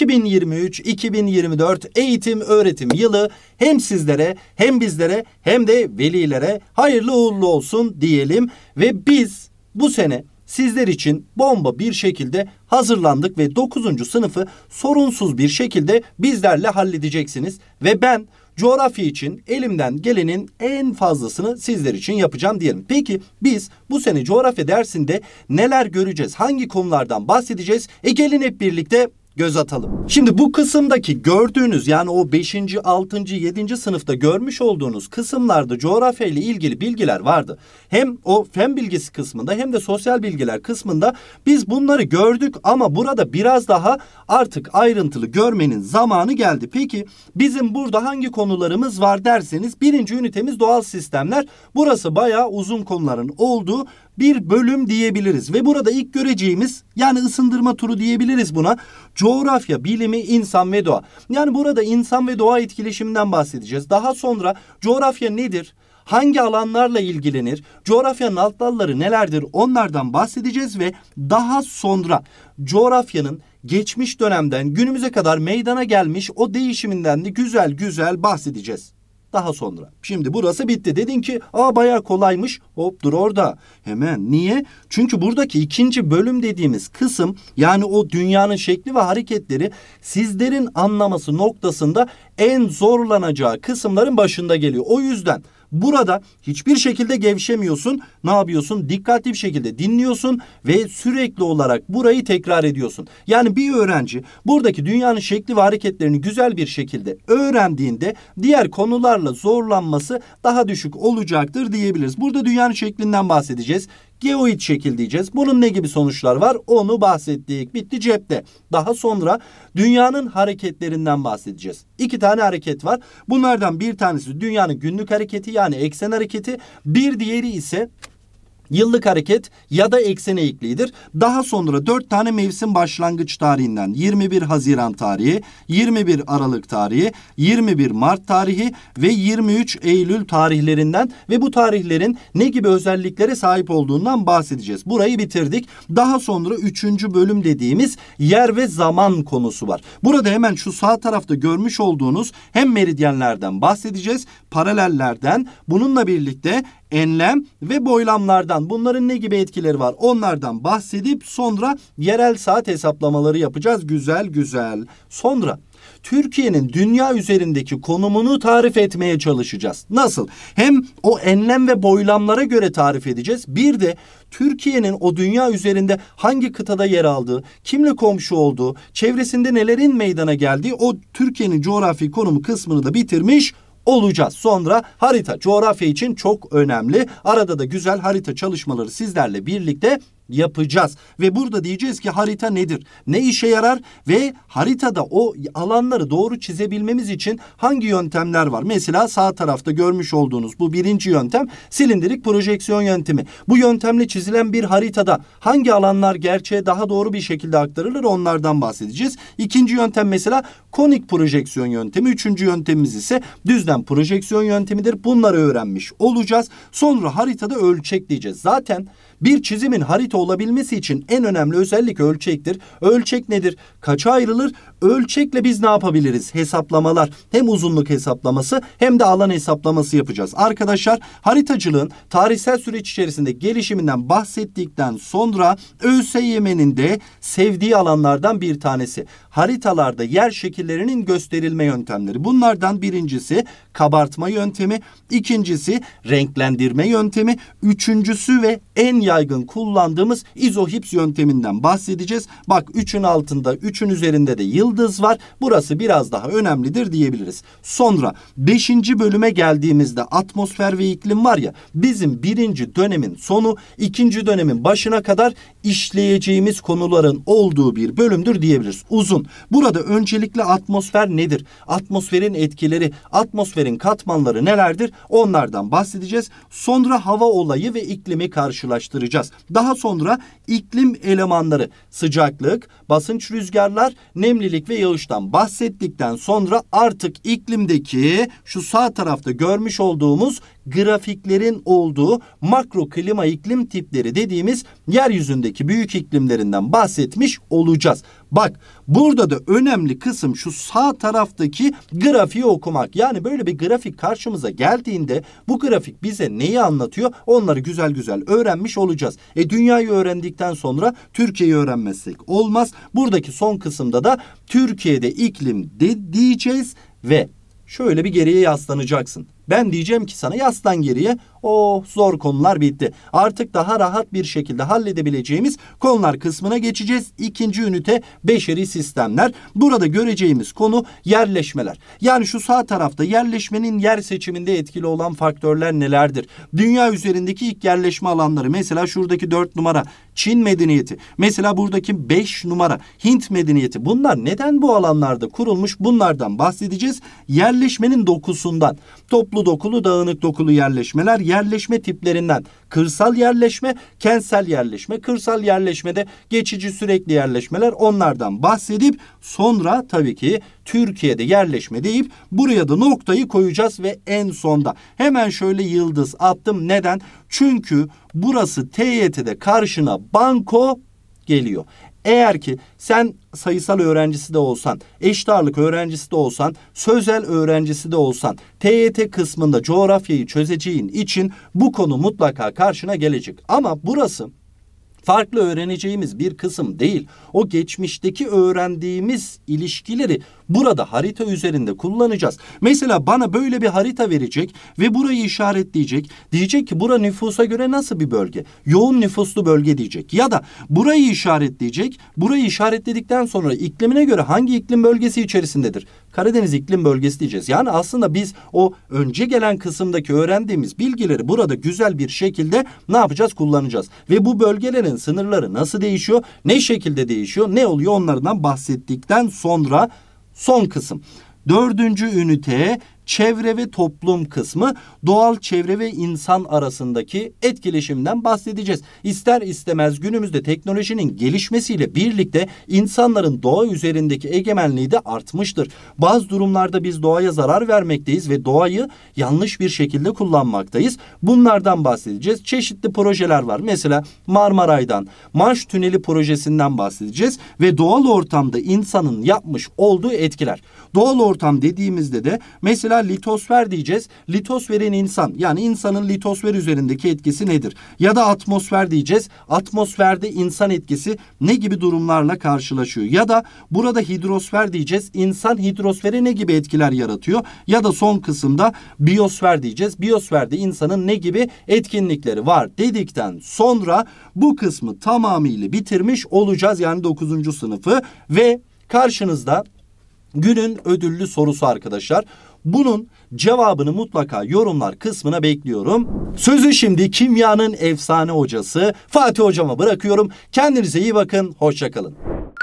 2023-2024 eğitim öğretim yılı hem sizlere hem bizlere hem de velilere hayırlı uğurlu olsun diyelim. Ve biz bu sene sizler için bomba bir şekilde hazırlandık ve 9. sınıfı sorunsuz bir şekilde bizlerle halledeceksiniz. Ve ben coğrafya için elimden gelenin en fazlasını sizler için yapacağım diyelim. Peki biz bu sene coğrafya dersinde neler göreceğiz? Hangi konulardan bahsedeceğiz? Gelin hep birlikte göz atalım. Şimdi bu kısımdaki gördüğünüz, yani o 5. 6. 7. sınıfta görmüş olduğunuz kısımlarda coğrafya ile ilgili bilgiler vardı. Hem o fen bilgisi kısmında hem de sosyal bilgiler kısmında biz bunları gördük ama burada biraz daha artık ayrıntılı görmenin zamanı geldi. Peki bizim burada hangi konularımız var derseniz, 1. ünitemiz doğal sistemler. Burası bayağı uzun konuların olduğu bir bölüm diyebiliriz ve burada ilk göreceğimiz, yani ısındırma turu diyebiliriz buna, coğrafya, bilimi, insan ve doğa. Yani burada insan ve doğa etkileşiminden bahsedeceğiz. Daha sonra coğrafya nedir? Hangi alanlarla ilgilenir? Coğrafyanın alt dalları nelerdir? Onlardan bahsedeceğiz ve daha sonra coğrafyanın geçmiş dönemden günümüze kadar meydana gelmiş o değişiminden de güzel güzel bahsedeceğiz. Daha sonra. Şimdi burası bitti. Dedin ki bayağı kolaymış. Hop dur orada. Hemen. Niye? Çünkü buradaki 2. bölüm dediğimiz kısım, yani o dünyanın şekli ve hareketleri sizlerin anlaması noktasında en zorlanacağı kısımların başında geliyor. O yüzden burada hiçbir şekilde gevşemiyorsun. Ne yapıyorsun? Dikkatli bir şekilde dinliyorsun ve sürekli olarak burayı tekrar ediyorsun. Yani bir öğrenci buradaki dünyanın şekli ve hareketlerini güzel bir şekilde öğrendiğinde diğer konularla zorlanması daha düşük olacaktır diyebiliriz. Burada dünyanın şeklinden bahsedeceğiz. Geoid şekil diyeceğiz. Bunun ne gibi sonuçlar var? Onu bahsettik. Bitti cepte. Daha sonra dünyanın hareketlerinden bahsedeceğiz. 2 tane hareket var. Bunlardan bir tanesi dünyanın günlük hareketi, yani eksen hareketi. Bir diğeri ise Yıllık hareket ya da eksen eğikliğidir. Daha sonra 4 tane mevsim başlangıç tarihinden 21 Haziran tarihi, 21 Aralık tarihi, 21 Mart tarihi ve 23 Eylül tarihlerinden ve bu tarihlerin ne gibi özelliklere sahip olduğundan bahsedeceğiz. Burayı bitirdik. Daha sonra 3. bölüm dediğimiz yer ve zaman konusu var. Burada hemen şu sağ tarafta görmüş olduğunuz hem meridyenlerden bahsedeceğiz, paralellerden, bununla birlikte enlem ve boylamlardan, bunların ne gibi etkileri var onlardan bahsedip sonra yerel saat hesaplamaları yapacağız. Güzel güzel. Sonra Türkiye'nin dünya üzerindeki konumunu tarif etmeye çalışacağız. Nasıl? Hem o enlem ve boylamlara göre tarif edeceğiz. Bir de Türkiye'nin o dünya üzerinde hangi kıtada yer aldığı, kimle komşu olduğu, çevresinde nelerin meydana geldiği, o Türkiye'nin coğrafi konumu kısmını da bitirmiş olacağız. Sonra harita coğrafya için çok önemli. Arada da güzel harita çalışmaları sizlerle birlikte yapacağız. Ve burada diyeceğiz ki harita nedir? Ne işe yarar? Ve haritada o alanları doğru çizebilmemiz için hangi yöntemler var? Mesela sağ tarafta görmüş olduğunuz bu birinci yöntem silindirik projeksiyon yöntemi. Bu yöntemle çizilen bir haritada hangi alanlar gerçeğe daha doğru bir şekilde aktarılır onlardan bahsedeceğiz. İkinci yöntem mesela konik projeksiyon yöntemi. Üçüncü yöntemimiz ise düzlem projeksiyon yöntemidir. Bunları öğrenmiş olacağız. Sonra haritada ölçek diyeceğiz. Zaten bir çizimin harita olabilmesi için en önemli özellik ölçektir. Ölçek nedir? Kaça ayrılır? Ölçekle biz ne yapabiliriz? Hesaplamalar. Hem uzunluk hesaplaması hem de alan hesaplaması yapacağız. Arkadaşlar haritacılığın tarihsel süreç içerisinde gelişiminden bahsettikten sonra ÖSYM'nin de sevdiği alanlardan bir tanesi. Haritalarda yer şekillerinin gösterilme yöntemleri. Bunlardan birincisi kabartma yöntemi, ikincisi renklendirme yöntemi, üçüncüsü ve en yaygın kullandığımız izohips yönteminden bahsedeceğiz. Bak 3'ün altında 3'ün üzerinde de yıldız var. Burası biraz daha önemlidir diyebiliriz. Sonra 5. bölüme geldiğimizde atmosfer ve iklim var ya, bizim 1. dönemin sonu 2. dönemin başına kadar işleyeceğimiz konuların olduğu bir bölümdür diyebiliriz. Uzun. Burada öncelikle atmosfer nedir? Atmosferin etkileri, atmosferin katmanları nelerdir? Onlardan bahsedeceğiz. Sonra hava olayı ve iklimi karşılaştıracağız. Daha sonra iklim elemanları, sıcaklık, basınç, rüzgarlar, nemlilik ve yağıştan bahsettikten sonra artık iklimdeki şu sağ tarafta görmüş olduğumuz grafiklerin olduğu makro klima iklim tipleri dediğimiz yeryüzündeki büyük iklimlerinden bahsetmiş olacağız. Bak burada da önemli kısım şu sağ taraftaki grafiği okumak. Yani böyle bir grafik karşımıza geldiğinde bu grafik bize neyi anlatıyor? Onları güzel güzel öğrenmiş olacağız. Dünyayı öğrendikten sonra Türkiye'yi öğrenmezsek olmaz. Buradaki son kısımda da Türkiye'de iklim diyeceğiz ve şöyle bir geriye yaslanacaksın. Ben diyeceğim ki sana yaslan geriye. O zor konular bitti. Artık daha rahat bir şekilde halledebileceğimiz konular kısmına geçeceğiz. 2. ünite beşeri sistemler. Burada göreceğimiz konu yerleşmeler. Yani şu sağ tarafta yerleşmenin yer seçiminde etkili olan faktörler nelerdir? Dünya üzerindeki ilk yerleşme alanları. Mesela şuradaki 4 numara Çin medeniyeti. Mesela buradaki 5 numara Hint medeniyeti. Bunlar neden bu alanlarda kurulmuş? Bunlardan bahsedeceğiz. Yerleşmenin dokusundan. Toplu dokulu, dağınık dokulu yerleşmeler, yerleşme tiplerinden kırsal yerleşme, kentsel yerleşme, kırsal yerleşmede geçici sürekli yerleşmeler, onlardan bahsedip sonra tabii ki Türkiye'de yerleşme deyip buraya da noktayı koyacağız ve en sonda hemen şöyle yıldız attım. Neden? Çünkü burası TYT'de karşına banko geliyor. Eğer ki sen sayısal öğrencisi de olsan, eşit ağırlık öğrencisi de olsan, sözel öğrencisi de olsan, TYT kısmında coğrafyayı çözeceğin için bu konu mutlaka karşına gelecek. Ama burası farklı öğreneceğimiz bir kısım değil. O geçmişteki öğrendiğimiz ilişkileri burada harita üzerinde kullanacağız. Mesela bana böyle bir harita verecek ve burayı işaretleyecek. Diyecek ki bura nüfusa göre nasıl bir bölge? Yoğun nüfuslu bölge diyecek. Ya da burayı işaretleyecek. Burayı işaretledikten sonra iklimine göre hangi iklim bölgesi içerisindedir? Karadeniz iklim bölgesi diyeceğiz. Yani aslında biz o önce gelen kısımdaki öğrendiğimiz bilgileri burada güzel bir şekilde ne yapacağız? Kullanacağız. Ve bu bölgelerin sınırları nasıl değişiyor? Ne şekilde değişiyor? Ne oluyor? Onlardan bahsettikten sonra son kısım. 4. ünite çevre ve toplum kısmı, doğal çevre ve insan arasındaki etkileşimden bahsedeceğiz. İster istemez günümüzde teknolojinin gelişmesiyle birlikte insanların doğa üzerindeki egemenliği de artmıştır. Bazı durumlarda biz doğaya zarar vermekteyiz ve doğayı yanlış bir şekilde kullanmaktayız. Bunlardan bahsedeceğiz. Çeşitli projeler var. Mesela Marmaray'dan, Manş Tüneli projesinden bahsedeceğiz ve doğal ortamda insanın yapmış olduğu etkiler. Doğal ortam dediğimizde de mesela litosfer diyeceğiz. Litosferin insan, yani insanın litosfer üzerindeki etkisi nedir? Ya da atmosfer diyeceğiz. Atmosferde insan etkisi ne gibi durumlarla karşılaşıyor? Ya da burada hidrosfer diyeceğiz. İnsan hidrosfere ne gibi etkiler yaratıyor? Ya da son kısımda biyosfer diyeceğiz. Biyosferde insanın ne gibi etkinlikleri var dedikten sonra bu kısmı tamamıyla bitirmiş olacağız. Yani 9. sınıfı ve karşınızda günün ödüllü sorusu arkadaşlar. Bunun cevabını mutlaka yorumlar kısmına bekliyorum. Sözü şimdi kimyanın efsane hocası Fatih hocama bırakıyorum. Kendinize iyi bakın. Hoşça kalın.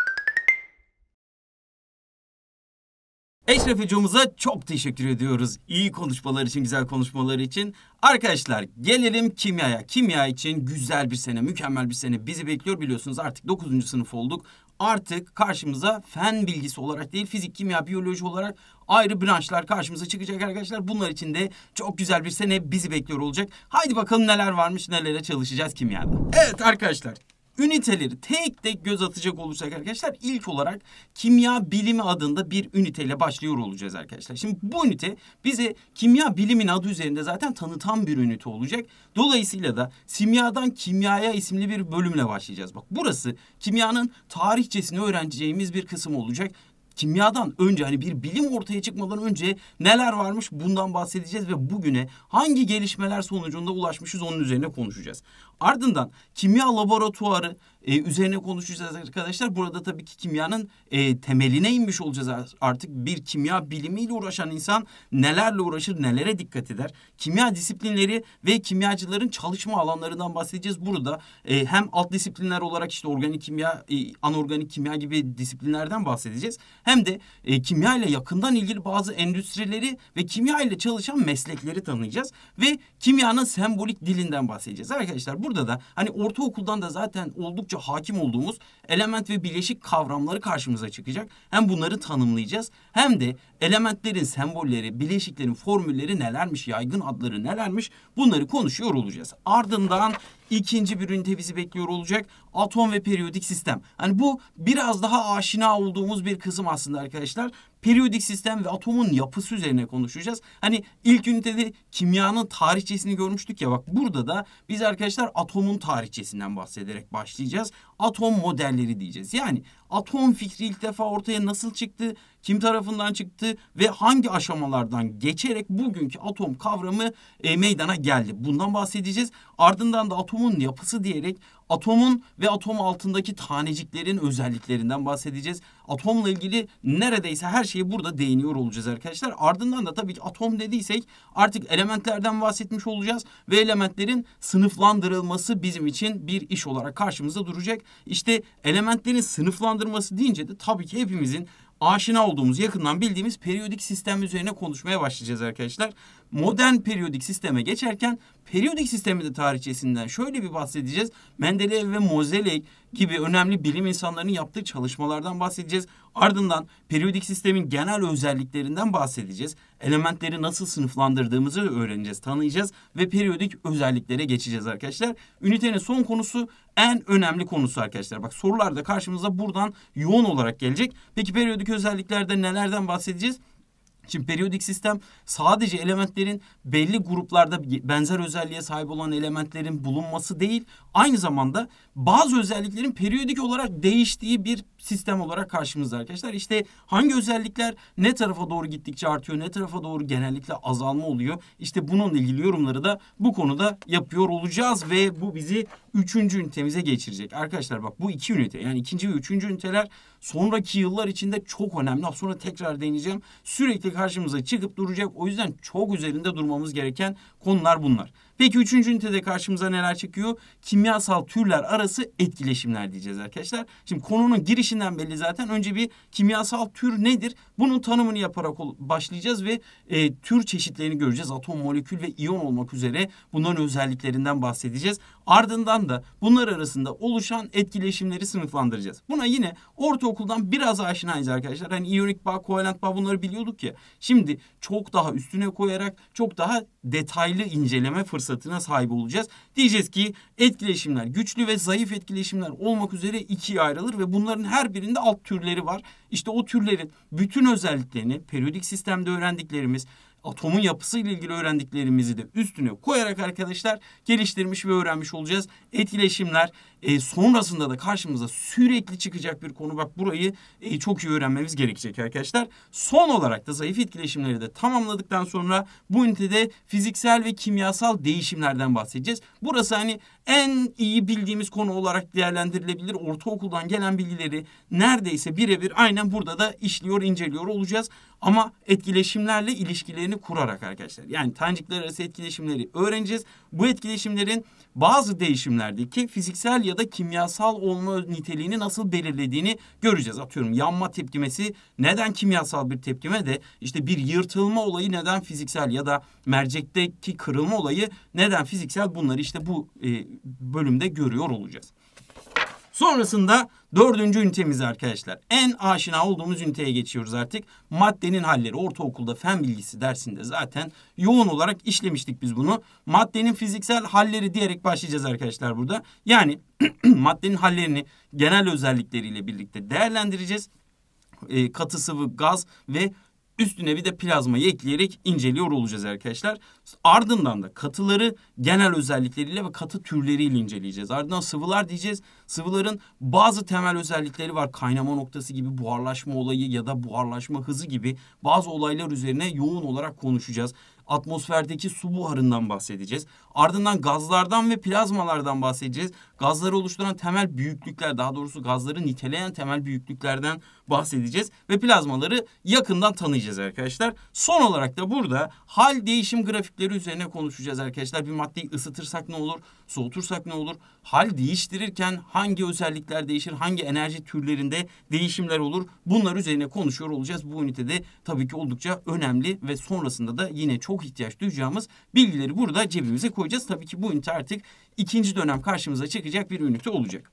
Eşref hocamıza çok teşekkür ediyoruz. İyi konuşmalar için, güzel konuşmalar için. Arkadaşlar gelelim kimyaya. Kimya için güzel bir sene, mükemmel bir sene bizi bekliyor. Biliyorsunuz artık 9. sınıf olduk. Artık karşımıza fen bilgisi olarak değil, fizik, kimya, biyoloji olarak ayrı branşlar karşımıza çıkacak arkadaşlar. Bunlar için de çok güzel bir sene bizi bekliyor olacak. Haydi bakalım neler varmış, nelere çalışacağız kimyada. Evet arkadaşlar. Üniteleri tek tek göz atacak olursak arkadaşlar ilk olarak kimya bilimi adında bir üniteyle başlıyor olacağız arkadaşlar. Şimdi bu ünite bize kimya bilimin adı üzerinde zaten tanıtan bir ünite olacak. Dolayısıyla da simyadan kimyaya isimli bir bölümle başlayacağız. Bak burası kimyanın tarihçesini öğreneceğimiz bir kısım olacak. Kimyadan önce hani bir bilim ortaya çıkmadan önce neler varmış bundan bahsedeceğiz ve bugüne hangi gelişmeler sonucunda ulaşmışız onun üzerine konuşacağız. Ardından kimya laboratuvarı üzerine konuşacağız arkadaşlar. Burada tabii ki kimyanın temeline inmiş olacağız artık. Bir kimya bilimiyle uğraşan insan nelerle uğraşır, nelere dikkat eder? Kimya disiplinleri ve kimyacıların çalışma alanlarından bahsedeceğiz. Burada hem alt disiplinler olarak işte organik kimya, anorganik kimya gibi disiplinlerden bahsedeceğiz. Hem de kimya ile yakından ilgili bazı endüstrileri ve kimya ile çalışan meslekleri tanıyacağız. Ve kimyanın sembolik dilinden bahsedeceğiz. Arkadaşlar burada da hani ortaokuldan da zaten oldukça hakim olduğumuz element ve bileşik kavramları karşımıza çıkacak. Hem bunları tanımlayacağız hem de elementlerin sembolleri, bileşiklerin formülleri nelermiş, yaygın adları nelermiş bunları konuşuyor olacağız. Ardından ikinci bir ünite bizi bekliyor olacak. Atom ve periyodik sistem. Hani bu biraz daha aşina olduğumuz bir kısım aslında arkadaşlar. Periyodik sistem ve atomun yapısı üzerine konuşacağız. Hani ilk ünitede kimyanın tarihçesini görmüştük ya, bak burada da biz arkadaşlar atomun tarihçesinden bahsederek başlayacağız. Atom modelleri diyeceğiz. Yani atom fikri ilk defa ortaya nasıl çıktı, kim tarafından çıktı ve hangi aşamalardan geçerek bugünkü atom kavramı meydana geldi. Bundan bahsedeceğiz. Ardından da atomun yapısı diyerek atomun ve atom altındaki taneciklerin özelliklerinden bahsedeceğiz. Atomla ilgili neredeyse her şeyi burada değiniyor olacağız arkadaşlar. Ardından da tabii ki atom dediysek artık elementlerden bahsetmiş olacağız ve elementlerin sınıflandırılması bizim için bir iş olarak karşımıza duracak. İşte elementlerin sınıflandırması deyince de tabii ki hepimizin aşina olduğumuz, yakından bildiğimiz periyodik sistem üzerine konuşmaya başlayacağız arkadaşlar. Modern periyodik sisteme geçerken periyodik sistemin de tarihçesinden şöyle bir bahsedeceğiz. Mendeleev ve Moseley gibi önemli bilim insanlarının yaptığı çalışmalardan bahsedeceğiz. Ardından periyodik sistemin genel özelliklerinden bahsedeceğiz. Elementleri nasıl sınıflandırdığımızı öğreneceğiz, tanıyacağız ve periyodik özelliklere geçeceğiz arkadaşlar. Ünitenin son konusu en önemli konusu arkadaşlar. Bak sorularda karşımıza buradan yoğun olarak gelecek. Peki periyodik özelliklerde nelerden bahsedeceğiz? Şimdi periyodik sistem sadece elementlerin belli gruplarda benzer özelliğe sahip olan elementlerin bulunması değil, aynı zamanda bazı özelliklerin periyodik olarak değiştiği bir sistem olarak karşımızda arkadaşlar. İşte hangi özellikler ne tarafa doğru gittikçe artıyor, ne tarafa doğru genellikle azalma oluyor. İşte bununla ilgili yorumları da bu konuda yapıyor olacağız ve bu bizi 3. ünitemize geçirecek. Arkadaşlar bak bu 2 ünite, yani 2. ve 3. üniteler sonraki yıllar içinde çok önemli. Az sonra tekrar değineceğim. Sürekli karşımıza çıkıp duracak. O yüzden çok üzerinde durmamız gereken konular bunlar. Peki 3. ünitede karşımıza neler çıkıyor? Kimyasal türler arası etkileşimler diyeceğiz arkadaşlar. Şimdi konunun girişinden belli zaten. Önce bir kimyasal tür nedir? Bunun tanımını yaparak başlayacağız ve tür çeşitlerini göreceğiz. Atom, molekül ve iyon olmak üzere bunların özelliklerinden bahsedeceğiz. Ardından da bunlar arasında oluşan etkileşimleri sınıflandıracağız. Buna yine ortaokuldan biraz aşinayız arkadaşlar. Hani iyonik bağ, kovalent bağ bunları biliyorduk ya. Şimdi çok daha üstüne koyarak çok daha detaylı inceleme fırsatına sahip olacağız. Diyeceğiz ki etkileşimler güçlü ve zayıf etkileşimler olmak üzere ikiye ayrılır ve bunların her birinde alt türleri var. İşte o türlerin bütün özelliklerini periyodik sistemde öğrendiklerimiz, atomun yapısıyla ilgili öğrendiklerimizi de üstüne koyarak arkadaşlar geliştirmiş ve öğrenmiş olacağız. Etkileşimler sonrasında da karşımıza sürekli çıkacak bir konu. Bak burayı çok iyi öğrenmemiz gerekecek arkadaşlar. Son olarak da zayıf etkileşimleri de tamamladıktan sonra bu ünitede fiziksel ve kimyasal değişimlerden bahsedeceğiz. Burası hani en iyi bildiğimiz konu olarak değerlendirilebilir. Ortaokuldan gelen bilgileri neredeyse birebir aynen burada da işliyor, inceliyor olacağız. Ama etkileşimlerle ilişkilerini kurarak arkadaşlar. Yani tanecikler arası etkileşimleri öğreneceğiz. Bu etkileşimlerin bazı değişimlerdeki fiziksel ya da kimyasal olma niteliğini nasıl belirlediğini göreceğiz. Atıyorum yanma tepkimesi neden kimyasal bir tepkime de işte bir yırtılma olayı neden fiziksel ya da mercekteki kırılma olayı neden fiziksel, bunları işte bu bölümde görüyor olacağız. Sonrasında 4. ünitemiz arkadaşlar. En aşina olduğumuz üniteye geçiyoruz artık. Maddenin halleri. Ortaokulda fen bilgisi dersinde zaten yoğun olarak işlemiştik biz bunu. Maddenin fiziksel halleri diyerek başlayacağız arkadaşlar burada. Yani maddenin hallerini genel özellikleriyle birlikte değerlendireceğiz. Katı, sıvı, gaz ve üstüne bir de plazmayı ekleyerek inceliyor olacağız arkadaşlar. Ardından da katıları genel özellikleriyle ve katı türleriyle inceleyeceğiz. Ardından sıvılar diyeceğiz. Sıvıların bazı temel özellikleri var. Kaynama noktası gibi, buharlaşma olayı ya da buharlaşma hızı gibi bazı olaylar üzerine yoğun olarak konuşacağız. Atmosferdeki su buharından bahsedeceğiz. Ardından gazlardan ve plazmalardan bahsedeceğiz. Gazları oluşturan temel büyüklükler, daha doğrusu gazları niteleyen temel büyüklüklerden bahsedeceğiz. Ve plazmaları yakından tanıyacağız arkadaşlar. Son olarak da burada hal değişim grafikleri üzerine konuşacağız arkadaşlar. Bir maddeyi ısıtırsak ne olur, soğutursak ne olur? Hal değiştirirken hangi özellikler değişir, hangi enerji türlerinde değişimler olur? Bunlar üzerine konuşuyor olacağız. Bu ünitede tabii ki oldukça önemli ve sonrasında da yine çok ihtiyaç duyacağımız bilgileri burada cebimize koyacağız. Tabii ki bu ünite artık 2. dönem karşımıza çıkacak bir ünite olacak.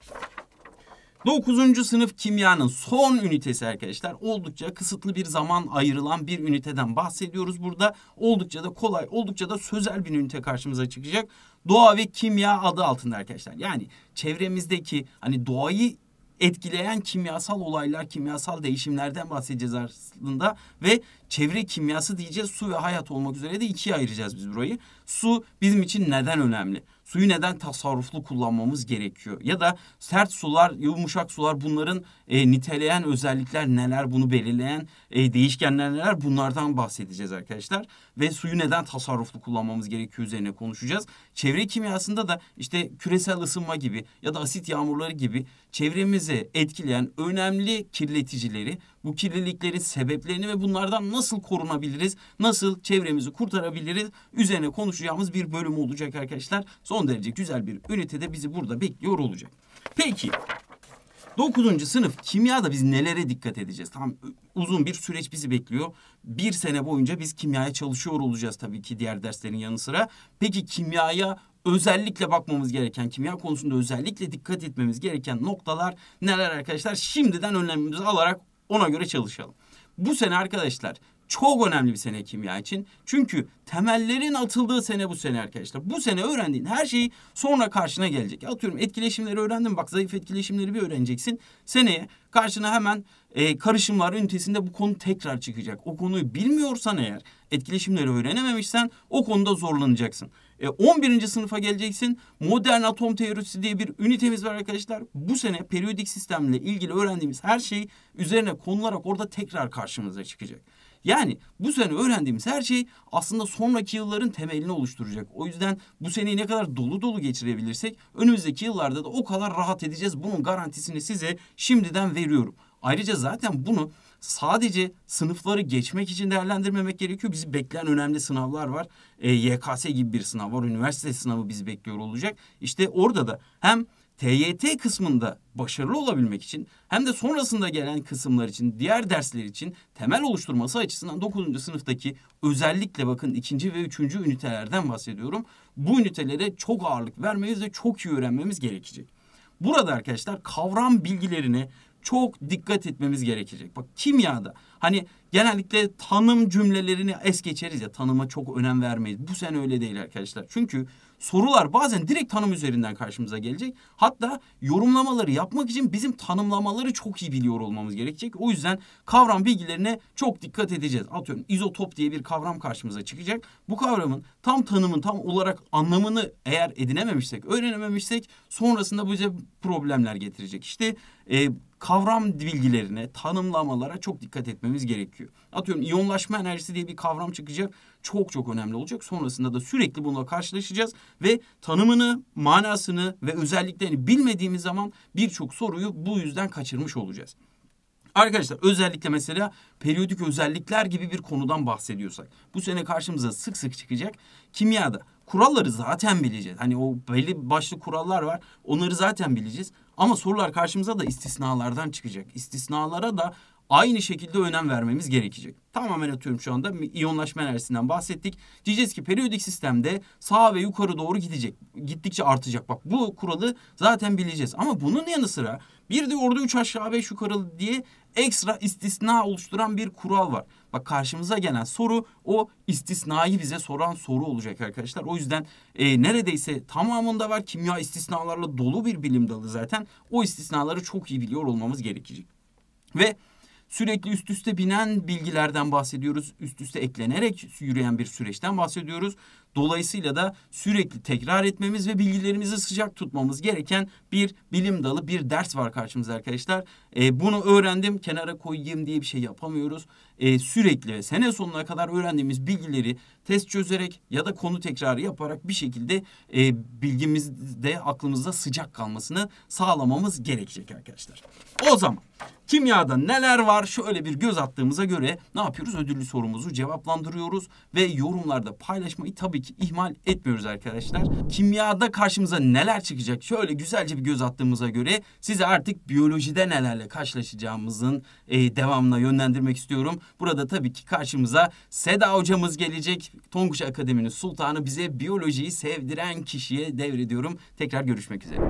9. sınıf kimyanın son ünitesi arkadaşlar. Oldukça kısıtlı bir zaman ayrılan bir üniteden bahsediyoruz burada. Oldukça da kolay, oldukça da sözel bir ünite karşımıza çıkacak. Doğa ve kimya adı altında arkadaşlar. Yani çevremizdeki hani doğayı etkileyen kimyasal olaylar, kimyasal değişimlerden bahsedeceğiz aslında ve çevre kimyası diyeceğiz. Su ve hayat olmak üzere de ikiye ayıracağız biz burayı. Su bizim için neden önemli? Suyu neden tasarruflu kullanmamız gerekiyor? Ya da sert sular, yumuşak sular, bunların niteleyen özellikler neler? Bunu belirleyen değişkenler neler? Bunlardan bahsedeceğiz arkadaşlar. Ve suyu neden tasarruflu kullanmamız gerekiyor üzerine konuşacağız. Çevre kimyasında da işte küresel ısınma gibi ya da asit yağmurları gibi çevremizi etkileyen önemli kirleticileri, bu kirliliklerin sebeplerini ve bunlardan nasıl korunabiliriz, nasıl çevremizi kurtarabiliriz üzerine konuşacağımız bir bölüm olacak arkadaşlar. Son derece güzel bir ünitede bizi burada bekliyor olacak. Peki 9. sınıf kimyada biz nelere dikkat edeceğiz? Tam uzun bir süreç bizi bekliyor. 1 sene boyunca biz kimyaya çalışıyor olacağız tabii ki diğer derslerin yanı sıra. Peki kimyaya özellikle bakmamız gereken, kimya konusunda özellikle dikkat etmemiz gereken noktalar neler arkadaşlar? Şimdiden önlemimizi alarak ona göre çalışalım. Bu sene arkadaşlar çok önemli bir sene kimya için. Çünkü temellerin atıldığı sene bu sene arkadaşlar. Bu sene öğrendiğin her şey sonra karşına gelecek. Atıyorum etkileşimleri öğrendin, bak zayıf etkileşimleri bir öğreneceksin. Seneye karşına hemen karışımlar ünitesinde bu konu tekrar çıkacak. O konuyu bilmiyorsan eğer, etkileşimleri öğrenememişsen o konuda zorlanacaksın. 11. sınıfa geleceksin. Modern atom teorisi diye bir ünitemiz var arkadaşlar. Bu sene periyodik sistemle ilgili öğrendiğimiz her şey üzerine konularak orada tekrar karşımıza çıkacak. Yani bu sene öğrendiğimiz her şey aslında sonraki yılların temelini oluşturacak. O yüzden bu seneyi ne kadar dolu dolu geçirebilirsek önümüzdeki yıllarda da o kadar rahat edeceğiz. Bunun garantisini size şimdiden veriyorum. Ayrıca zaten bunu sadece sınıfları geçmek için değerlendirmemek gerekiyor. Bizi bekleyen önemli sınavlar var. YKS gibi bir sınav var. Üniversite sınavı bizi bekliyor olacak. İşte orada da hem TYT kısmında başarılı olabilmek için hem de sonrasında gelen kısımlar için, diğer dersler için temel oluşturması açısından 9. sınıftaki özellikle bakın 2. ve 3. ünitelerden bahsediyorum. Bu ünitelere çok ağırlık vermemiz ve çok iyi öğrenmemiz gerekecek. Burada arkadaşlar kavram bilgilerine çok dikkat etmemiz gerekecek. Bak kimyada hani genellikle tanım cümlelerini es geçeriz ya, tanıma çok önem vermeyiz. Bu sene öyle değil arkadaşlar. Çünkü sorular bazen direkt tanım üzerinden karşımıza gelecek. Hatta yorumlamaları yapmak için bizim tanımlamaları çok iyi biliyor olmamız gerekecek. O yüzden kavram bilgilerine çok dikkat edeceğiz. Atıyorum izotop diye bir kavram karşımıza çıkacak. Bu kavramın tam tanımın tam olarak anlamını eğer edinememişsek, öğrenememişsek sonrasında bize problemler getirecek. İşte kavram bilgilerine, tanımlamalara çok dikkat etmemiz gerekiyor. Atıyorum iyonlaşma enerjisi diye bir kavram çıkacak. Çok çok önemli olacak. Sonrasında da sürekli bununla karşılaşacağız ve tanımını, manasını ve özelliklerini bilmediğimiz zaman birçok soruyu bu yüzden kaçırmış olacağız. Arkadaşlar özellikle mesela periyodik özellikler gibi bir konudan bahsediyorsak bu sene karşımıza sık sık çıkacak. Kimyada kuralları zaten bileceğiz. Hani o belli başlı kurallar var. Onları zaten bileceğiz. Ama sorular karşımıza da istisnalardan çıkacak. İstisnalara da aynı şekilde önem vermemiz gerekecek. Tamamen atıyorum şu anda iyonlaşma enerjisinden bahsettik. Diyeceğiz ki periyodik sistemde sağa ve yukarı doğru gidecek. Gittikçe artacak. Bak bu kuralı zaten bileceğiz. Ama bunun yanı sıra bir de orada 3 aşağı 5 yukarı diye ekstra istisna oluşturan bir kural var. Bak karşımıza gelen soru o istisnayı bize soran soru olacak arkadaşlar. O yüzden neredeyse tamamında var. Kimya istisnalarla dolu bir bilim dalı zaten. O istisnaları çok iyi biliyor olmamız gerekecek. Ve sürekli üst üste binen bilgilerden bahsediyoruz. Üst üste eklenerek yürüyen bir süreçten bahsediyoruz. Dolayısıyla da sürekli tekrar etmemiz ve bilgilerimizi sıcak tutmamız gereken bir bilim dalı, bir ders var karşımızda arkadaşlar. Bunu öğrendim, kenara koyayım diye bir şey yapamıyoruz. Sürekli ve sene sonuna kadar öğrendiğimiz bilgileri test çözerek ya da konu tekrarı yaparak bir şekilde bilgimizde, aklımızda sıcak kalmasını sağlamamız gerekecek arkadaşlar. O zaman kimyada neler var? Şöyle bir göz attığımıza göre ne yapıyoruz? Ödüllü sorumuzu cevaplandırıyoruz ve yorumlarda paylaşmayı tabii ki ihmal etmiyoruz arkadaşlar. Kimyada karşımıza neler çıkacak? Şöyle güzelce bir göz attığımıza göre size artık biyolojide nelerle karşılaşacağımızın devamına yönlendirmek istiyorum. Burada tabii ki karşımıza Seda hocamız gelecek. Tonguç Akademi'nin sultanı, bize biyolojiyi sevdiren kişiye devrediyorum. Tekrar görüşmek üzere.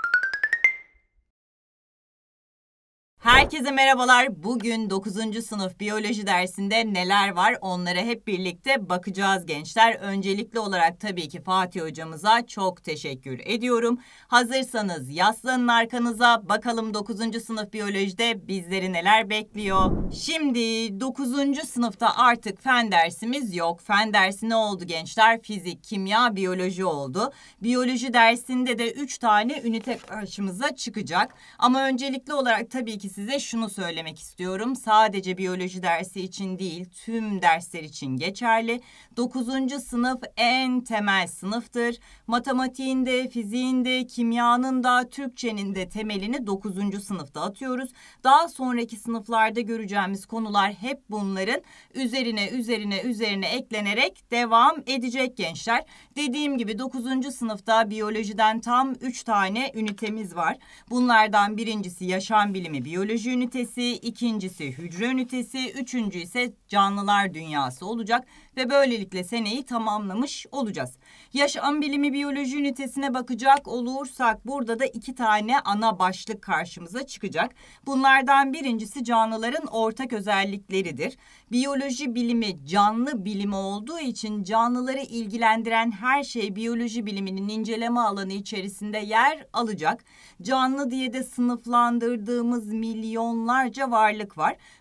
Herkese merhabalar. Bugün 9. sınıf biyoloji dersinde neler var onlara hep birlikte bakacağız gençler. Öncelikli olarak tabii ki Fatih hocamıza çok teşekkür ediyorum. Hazırsanız yaslanın arkanıza, bakalım 9. sınıf biyolojide bizleri neler bekliyor. Şimdi 9. sınıfta artık fen dersimiz yok. Fen dersi ne oldu gençler? Fizik, kimya, biyoloji oldu. Biyoloji dersinde de 3 tane ünite karşımıza çıkacak. Ama öncelikli olarak tabii ki size şunu söylemek istiyorum. Sadece biyoloji dersi için değil, tüm dersler için geçerli. 9. sınıf en temel sınıftır. Matematiğinde, fiziğinde, kimyanın da, Türkçenin de temelini 9. sınıfta atıyoruz. Daha sonraki sınıflarda göreceğimiz konular hep bunların üzerine eklenerek devam edecek gençler. Dediğim gibi 9. sınıfta biyolojiden tam 3 tane ünitemiz var. Bunlardan birincisi yaşam bilimi biyoloji ünitesi, ikincisi hücre ünitesi, üçüncü ise canlılar dünyası olacak ve böylelikle seneyi tamamlamış olacağız. Yaşam bilimi biyoloji ünitesine bakacak olursak burada da 2 tane ana başlık karşımıza çıkacak. Bunlardan birincisi canlıların ortak özellikleridir. Biyoloji bilimi canlı bilimi olduğu için canlıları ilgilendiren her şey biyoloji biliminin inceleme alanı içerisinde yer alacak. Canlı diye de sınıflandırdığımız milyonlarca varlık var.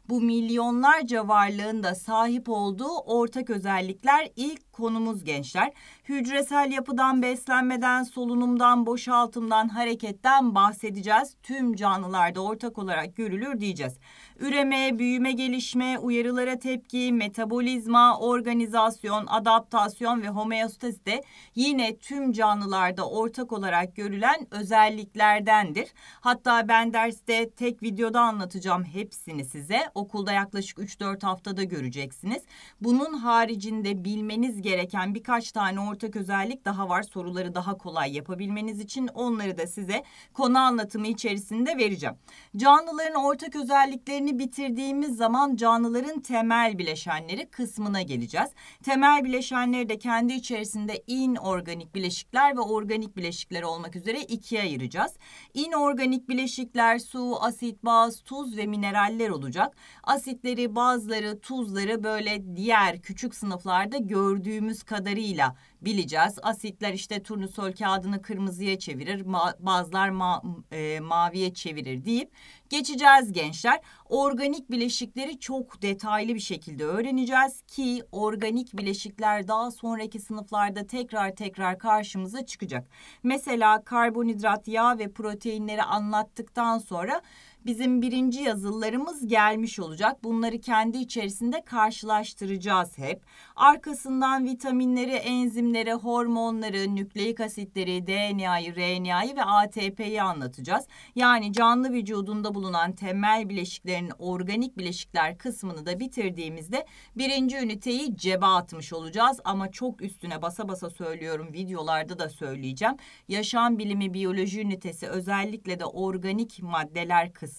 Bu milyonlarca varlığın da sahip olduğu ortak özellikler ilk konumuz gençler. Hücresel yapıdan, beslenmeden, solunumdan, boşaltımdan, hareketten bahsedeceğiz. Tüm canlılarda ortak olarak görülür diyeceğiz. Üreme, büyüme, gelişme, uyarılara tepki, metabolizma, organizasyon, adaptasyon ve homeostazi de yine tüm canlılarda ortak olarak görülen özelliklerdendir. Hatta ben derste tek videoda anlatacağım hepsini size. Okulda yaklaşık 3-4 haftada göreceksiniz. Bunun haricinde bilmeniz gereken birkaç tane ortak özellik daha var. Soruları daha kolay yapabilmeniz için onları da size konu anlatımı içerisinde vereceğim. Canlıların ortak özelliklerini bitirdiğimiz zaman canlıların temel bileşenleri kısmına geleceğiz. Temel bileşenleri de kendi içerisinde inorganik bileşikler ve organik bileşikler olmak üzere ikiye ayıracağız. İnorganik bileşikler su, asit, baz, tuz ve mineraller olacak. Asitleri, bazları, tuzları böyle diğer küçük sınıflarda gördüğümüz kadarıyla bileceğiz. Asitler işte turnusol kağıdını kırmızıya çevirir, bazılar maviye çevirir deyip geçeceğiz gençler. Organik bileşikleri çok detaylı bir şekilde öğreneceğiz ki organik bileşikler daha sonraki sınıflarda tekrar karşımıza çıkacak. Mesela karbonhidrat, yağ ve proteinleri anlattıktan sonra bizim birinci yazılılarımız gelmiş olacak. Bunları kendi içerisinde karşılaştıracağız hep. Arkasından vitaminleri, enzimleri, hormonları, nükleik asitleri, DNA'yı, RNA'yı ve ATP'yi anlatacağız. Yani canlı vücudunda bulunan temel bileşiklerin organik bileşikler kısmını da bitirdiğimizde birinci üniteyi cebe atmış olacağız. Ama çok üstüne basa basa söylüyorum, videolarda da söyleyeceğim. Yaşam bilimi biyoloji ünitesi, özellikle de organik maddeler kısmı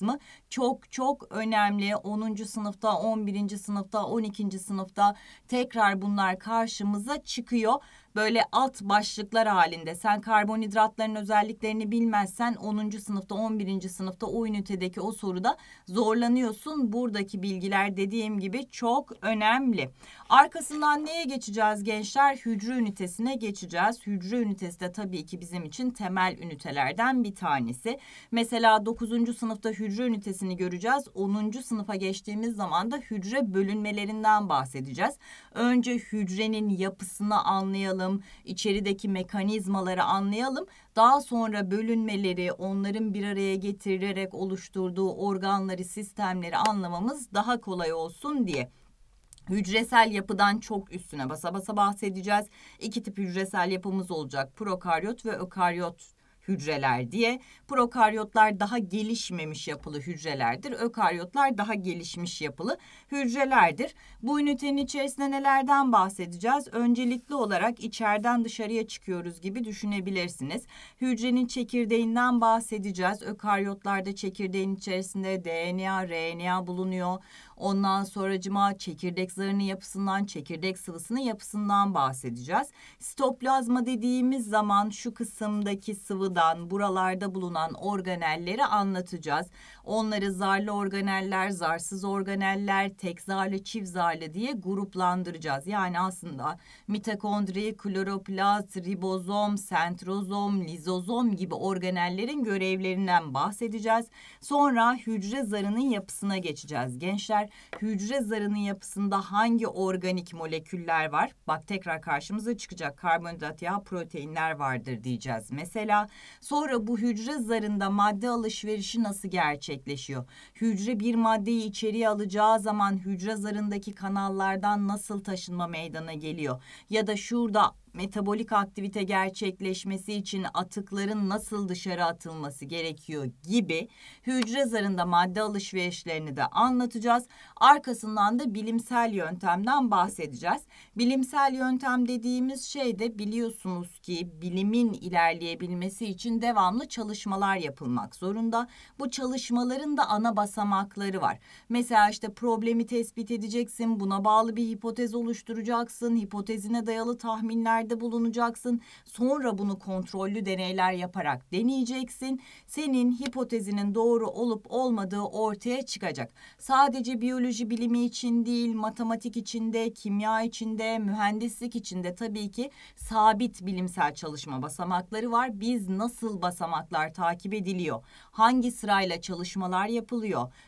çok önemli. 10. sınıfta, 11. sınıfta, 12. sınıfta tekrar bunlar karşımıza çıkıyor. Böyle alt başlıklar halinde. Sen karbonhidratların özelliklerini bilmezsen 10. sınıfta, 11. sınıfta o ünitedeki o soruda zorlanıyorsun. Buradaki bilgiler dediğim gibi çok önemli. Arkasından neye geçeceğiz gençler? Hücre ünitesine geçeceğiz. Hücre ünitesi de tabii ki bizim için temel ünitelerden bir tanesi. Mesela 9. sınıfta hücre ünitesini göreceğiz. 10. sınıfa geçtiğimiz zaman da hücre bölünmelerinden bahsedeceğiz. Önce hücrenin yapısını anlayalım. İçerideki mekanizmaları anlayalım. Daha sonra bölünmeleri, onların bir araya getirilerek oluşturduğu organları, sistemleri anlamamız daha kolay olsun diye. Hücresel yapıdan çok üstüne basa basa bahsedeceğiz. İki tip hücresel yapımız olacak. Prokaryot ve ökaryot hücreler diye. Prokaryotlar daha gelişmemiş yapılı hücrelerdir. Ökaryotlar daha gelişmiş yapılı hücrelerdir. Bu ünitenin içerisinde nelerden bahsedeceğiz? Öncelikli olarak içeriden dışarıya çıkıyoruz gibi düşünebilirsiniz. Hücrenin çekirdeğinden bahsedeceğiz. Ökaryotlarda çekirdeğin içerisinde DNA, RNA bulunuyor. Ondan sonracıma çekirdek zarının yapısından, çekirdek sıvısının yapısından bahsedeceğiz. Sitoplazma dediğimiz zaman şu kısımdaki sıvıdan buralarda bulunan organelleri anlatacağız. Onları zarlı organeller, zarsız organeller, tek zarlı, çift zarlı diye gruplandıracağız. Yani aslında mitokondri, kloroplast, ribozom, sentrozom, lizozom gibi organellerin görevlerinden bahsedeceğiz. Sonra hücre zarının yapısına geçeceğiz gençler. Hücre zarının yapısında hangi organik moleküller var? Bak tekrar karşımıza çıkacak. Karbonhidrat, yağ, proteinler vardır diyeceğiz mesela. Sonra bu hücre zarında madde alışverişi nasıl gerçekleşiyor? Hücre bir maddeyi içeriye alacağı zaman hücre zarındaki kanallardan nasıl taşınma meydana geliyor? Ya da şurada metabolik aktivite gerçekleşmesi için atıkların nasıl dışarı atılması gerekiyor gibi hücre zarında madde alışverişlerini de anlatacağız. Arkasından da bilimsel yöntemden bahsedeceğiz. Bilimsel yöntem dediğimiz şey de biliyorsunuz ki bilimin ilerleyebilmesi için devamlı çalışmalar yapılmak zorunda. Bu çalışmaların da ana basamakları var. Mesela işte problemi tespit edeceksin, buna bağlı bir hipotez oluşturacaksın, hipotezine dayalı tahminlerde bulunacaksın. Sonra bunu kontrollü deneyler yaparak deneyeceksin. Senin hipotezinin doğru olup olmadığı ortaya çıkacak. Sadece biyoloji bilimi için değil, matematik içinde, kimya içinde, mühendislik içinde tabii ki sabit bilimsel çalışma basamakları var. Biz nasıl basamaklar takip ediliyor? Hangi sırayla çalışmalar yapılıyor?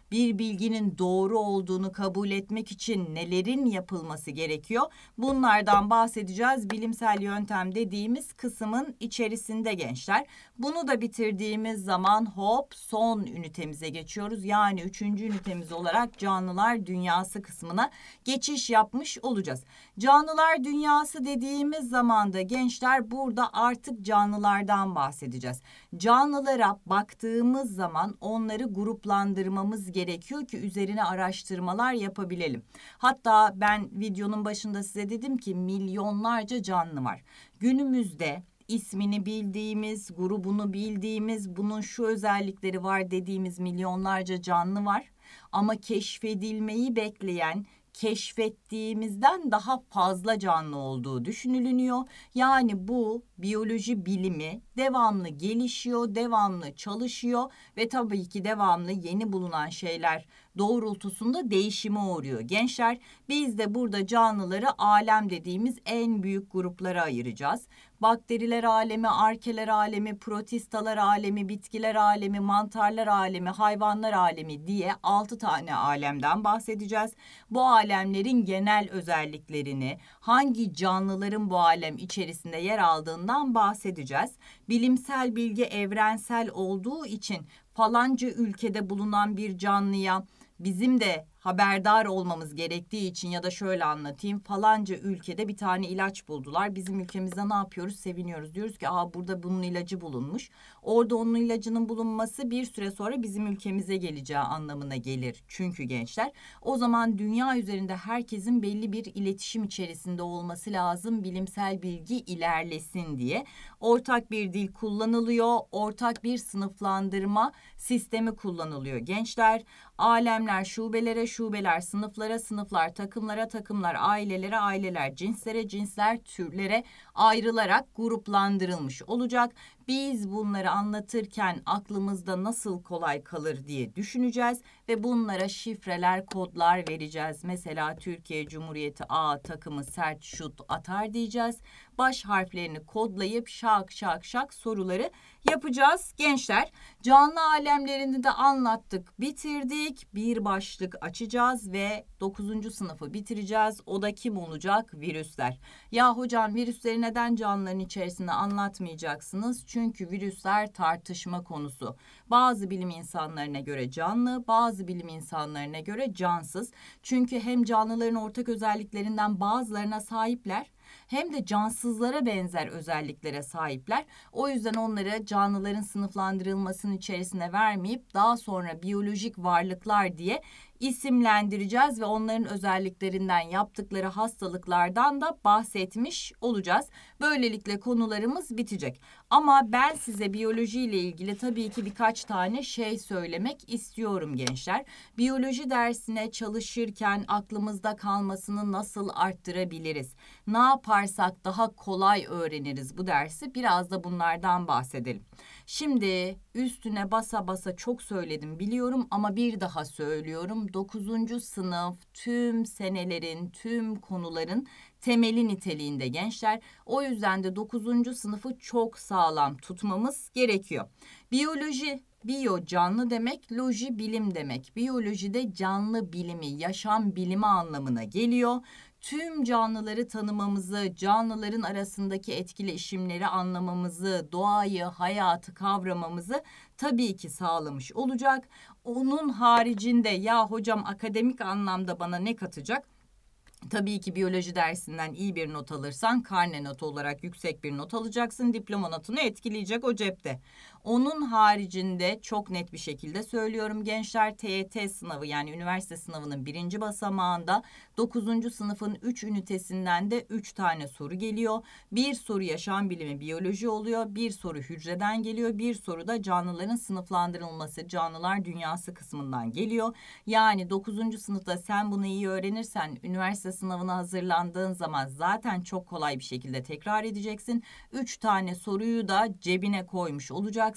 bir bilginin doğru olduğunu kabul etmek için nelerin yapılması gerekiyor? Bunlardan bahsedeceğiz. Bilimsel yöntem dediğimiz kısmın içerisinde gençler. Bunu da bitirdiğimiz zaman hop son ünitemize geçiyoruz. Yani 3. ünitemiz olarak canlılar dünyası kısmına geçiş yapmış olacağız. Canlılar dünyası dediğimiz zaman da gençler burada artık canlılardan bahsedeceğiz. Canlılara baktığımız zaman onları gruplandırmamız gerekiyor ki üzerine araştırmalar yapabilelim. Hatta ben videonun başında size dedim ki milyonlarca canlı var. Günümüzde ismini bildiğimiz, grubunu bildiğimiz, bunun şu özellikleri var dediğimiz milyonlarca canlı var. Ama keşfedilmeyi bekleyen, keşfettiğimizden daha fazla canlı olduğu düşünülüyor. Yani bu biyoloji bilimi devamlı gelişiyor, devamlı çalışıyor ve tabii ki devamlı yeni bulunan şeyler doğrultusunda değişime uğruyor. Gençler, biz de burada canlıları alem dediğimiz en büyük gruplara ayıracağız. Bakteriler alemi, arkeler alemi, protistalar alemi, bitkiler alemi, mantarlar alemi, hayvanlar alemi diye 6 tane alemden bahsedeceğiz. Bu alemlerin genel özelliklerini, hangi canlıların bu alem içerisinde yer aldığından bahsedeceğiz. Bilimsel bilgi evrensel olduğu için falanca ülkede bulunan bir canlıya bizim de haberdar olmamız gerektiği için ya da şöyle anlatayım, falanca ülkede bir tane ilaç buldular. Bizim ülkemizde ne yapıyoruz? Seviniyoruz. Diyoruz ki burada bunun ilacı bulunmuş. Orada onun ilacının bulunması bir süre sonra bizim ülkemize geleceği anlamına gelir. Çünkü gençler, o zaman dünya üzerinde herkesin belli bir iletişim içerisinde olması lazım. Bilimsel bilgi ilerlesin diye. Ortak bir dil kullanılıyor. Ortak bir sınıflandırma sistemi kullanılıyor. Gençler, alemler şubelere, şubeler sınıflara, sınıflar takımlara, takımlar ailelere, aileler cinslere, cinsler türlere ayrılarak gruplandırılmış olacak. Biz bunları anlatırken aklımızda nasıl kolay kalır diye düşüneceğiz ve bunlara şifreler, kodlar vereceğiz. Mesela Türkiye Cumhuriyeti A takımı sert şut atar diyeceğiz. Baş harflerini kodlayıp şak şak şak soruları yapacağız gençler. Canlı alemlerini de anlattık, bitirdik. Bir başlık açacağız ve 9. sınıfı bitireceğiz. O da kim olacak? Virüsler. Ya hocam, virüsleri neden canlıların içerisinde anlatmayacaksınız? Çünkü virüsler tartışma konusu. Bazı bilim insanlarına göre canlı, bazı bilim insanlarına göre cansız. Çünkü hem canlıların ortak özelliklerinden bazılarına sahipler, hem de cansızlara benzer özelliklere sahipler. O yüzden onları canlıların sınıflandırılmasının içerisine vermeyip daha sonra biyolojik varlıklar diye isimlendireceğiz ve onların özelliklerinden, yaptıkları hastalıklardan da bahsetmiş olacağız. Böylelikle konularımız bitecek. Ama ben size biyoloji ile ilgili tabii ki birkaç tane şey söylemek istiyorum gençler. Biyoloji dersine çalışırken aklımızda kalmasını nasıl arttırabiliriz? Ne yaparsak daha kolay öğreniriz bu dersi? Biraz da bunlardan bahsedelim. Şimdi üstüne basa basa çok söyledim biliyorum ama bir daha söylüyorum. 9. sınıf tüm senelerin, tüm konuların temeli niteliğinde gençler. O yüzden de 9. sınıfı çok sağlam tutmamız gerekiyor. Biyoloji, biyo canlı demek, loji bilim demek. Biyolojide canlı bilimi, yaşam bilimi anlamına geliyor. Tüm canlıları tanımamızı, canlıların arasındaki etkileşimleri anlamamızı, doğayı, hayatı kavramamızı tabii ki sağlamış olacak. Onun haricinde ya hocam akademik anlamda bana ne katacak? Tabii ki biyoloji dersinden iyi bir not alırsan karne notu olarak yüksek bir not alacaksın. Diploma notunu etkileyecek o cepte. Onun haricinde çok net bir şekilde söylüyorum gençler, TYT sınavı yani üniversite sınavının 1. basamağında 9. sınıfın 3 ünitesinden de 3 tane soru geliyor. Bir soru yaşam bilimi biyoloji oluyor. Bir soru hücreden geliyor. Bir soru da canlıların sınıflandırılması, canlılar dünyası kısmından geliyor. Yani 9. sınıfta sen bunu iyi öğrenirsen üniversite sınavına hazırlandığın zaman zaten çok kolay bir şekilde tekrar edeceksin. 3 tane soruyu da cebine koymuş olacaksın.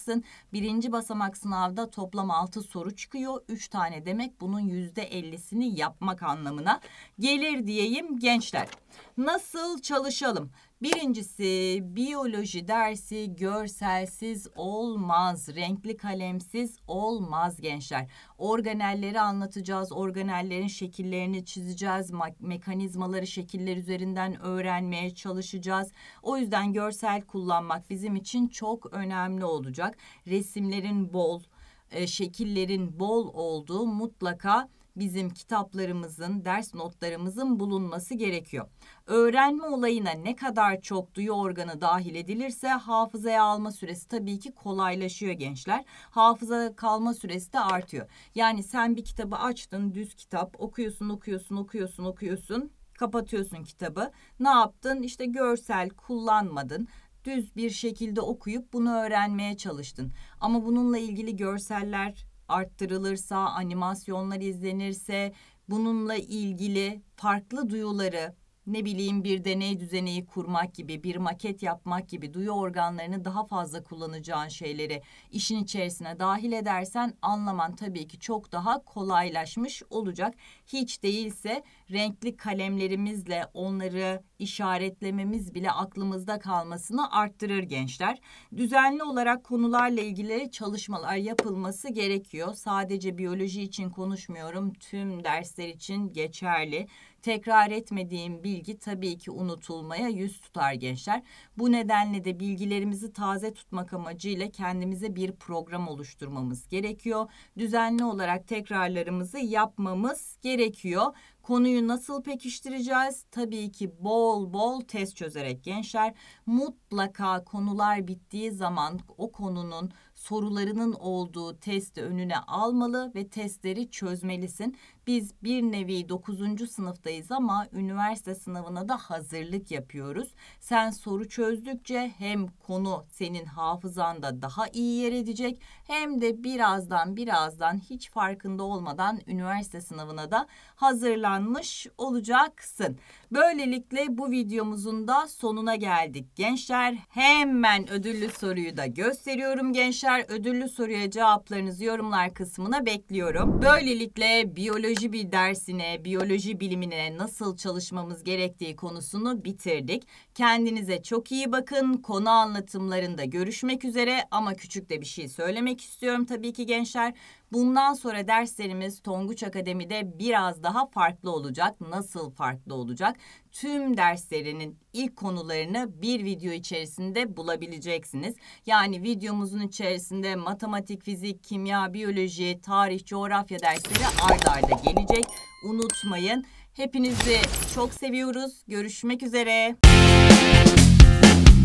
1. basamak sınavda toplam 6 soru çıkıyor. 3 tane demek bunun %50'sini yapmak anlamına gelir diyeyim gençler. Nasıl çalışalım? Birincisi, biyoloji dersi görselsiz olmaz, renkli kalemsiz olmaz gençler. Organelleri anlatacağız, organellerin şekillerini çizeceğiz, mekanizmaları şekiller üzerinden öğrenmeye çalışacağız. O yüzden görsel kullanmak bizim için çok önemli olacak. Resimlerin bol, şekillerin bol olduğu mutlaka bizim kitaplarımızın, ders notlarımızın bulunması gerekiyor. Öğrenme olayına ne kadar çok duyu organı dahil edilirse hafızaya alma süresi tabii ki kolaylaşıyor gençler. Hafıza kalma süresi de artıyor. Yani sen bir kitabı açtın, düz kitap, okuyorsun, kapatıyorsun kitabı. Ne yaptın? İşte görsel kullanmadın. Düz bir şekilde okuyup bunu öğrenmeye çalıştın. Ama bununla ilgili görseller arttırılırsa, animasyonlar izlenirse, bununla ilgili farklı duyuları, ne bileyim bir deney düzeneği kurmak gibi, bir maket yapmak gibi duyu organlarını daha fazla kullanacağın şeyleri işin içerisine dahil edersen anlaman tabii ki çok daha kolaylaşmış olacak. Hiç değilse renkli kalemlerimizle onları işaretlememiz bile aklımızda kalmasını arttırır gençler. Düzenli olarak konularla ilgili çalışmalar yapılması gerekiyor. Sadece biyoloji için konuşmuyorum, tüm dersler için geçerli. Tekrar etmediğim bilgi tabii ki unutulmaya yüz tutar gençler. Bu nedenle de bilgilerimizi taze tutmak amacıyla kendimize bir program oluşturmamız gerekiyor. Düzenli olarak tekrarlarımızı yapmamız gerekiyor. Konuyu nasıl pekiştireceğiz? Tabii ki bol bol test çözerek gençler. Mutlaka konular bittiği zaman o konunun sorularının olduğu testi önüne almalı ve testleri çözmelisin. Biz bir nevi 9. sınıftayız ama üniversite sınavına da hazırlık yapıyoruz. Sen soru çözdükçe hem konu senin hafızanda daha iyi yer edecek hem de birazdan hiç farkında olmadan üniversite sınavına da hazırlanmış olacaksın. Böylelikle bu videomuzun da sonuna geldik gençler. Hemen ödüllü soruyu da gösteriyorum gençler. Ödüllü soruya cevaplarınızı yorumlar kısmına bekliyorum. Böylelikle biyoloji bir dersine, biyoloji bilimine nasıl çalışmamız gerektiği konusunu bitirdik. Kendinize çok iyi bakın. Konu anlatımlarında görüşmek üzere ama küçük de bir şey söylemek istiyorum tabii ki gençler. Bundan sonra derslerimiz Tonguç Akademi'de biraz daha farklı olacak. Nasıl farklı olacak? Tüm derslerinin ilk konularını bir video içerisinde bulabileceksiniz. Yani videomuzun içerisinde matematik, fizik, kimya, biyoloji, tarih, coğrafya dersleri ard arda gelecek. Unutmayın. Hepinizi çok seviyoruz. Görüşmek üzere.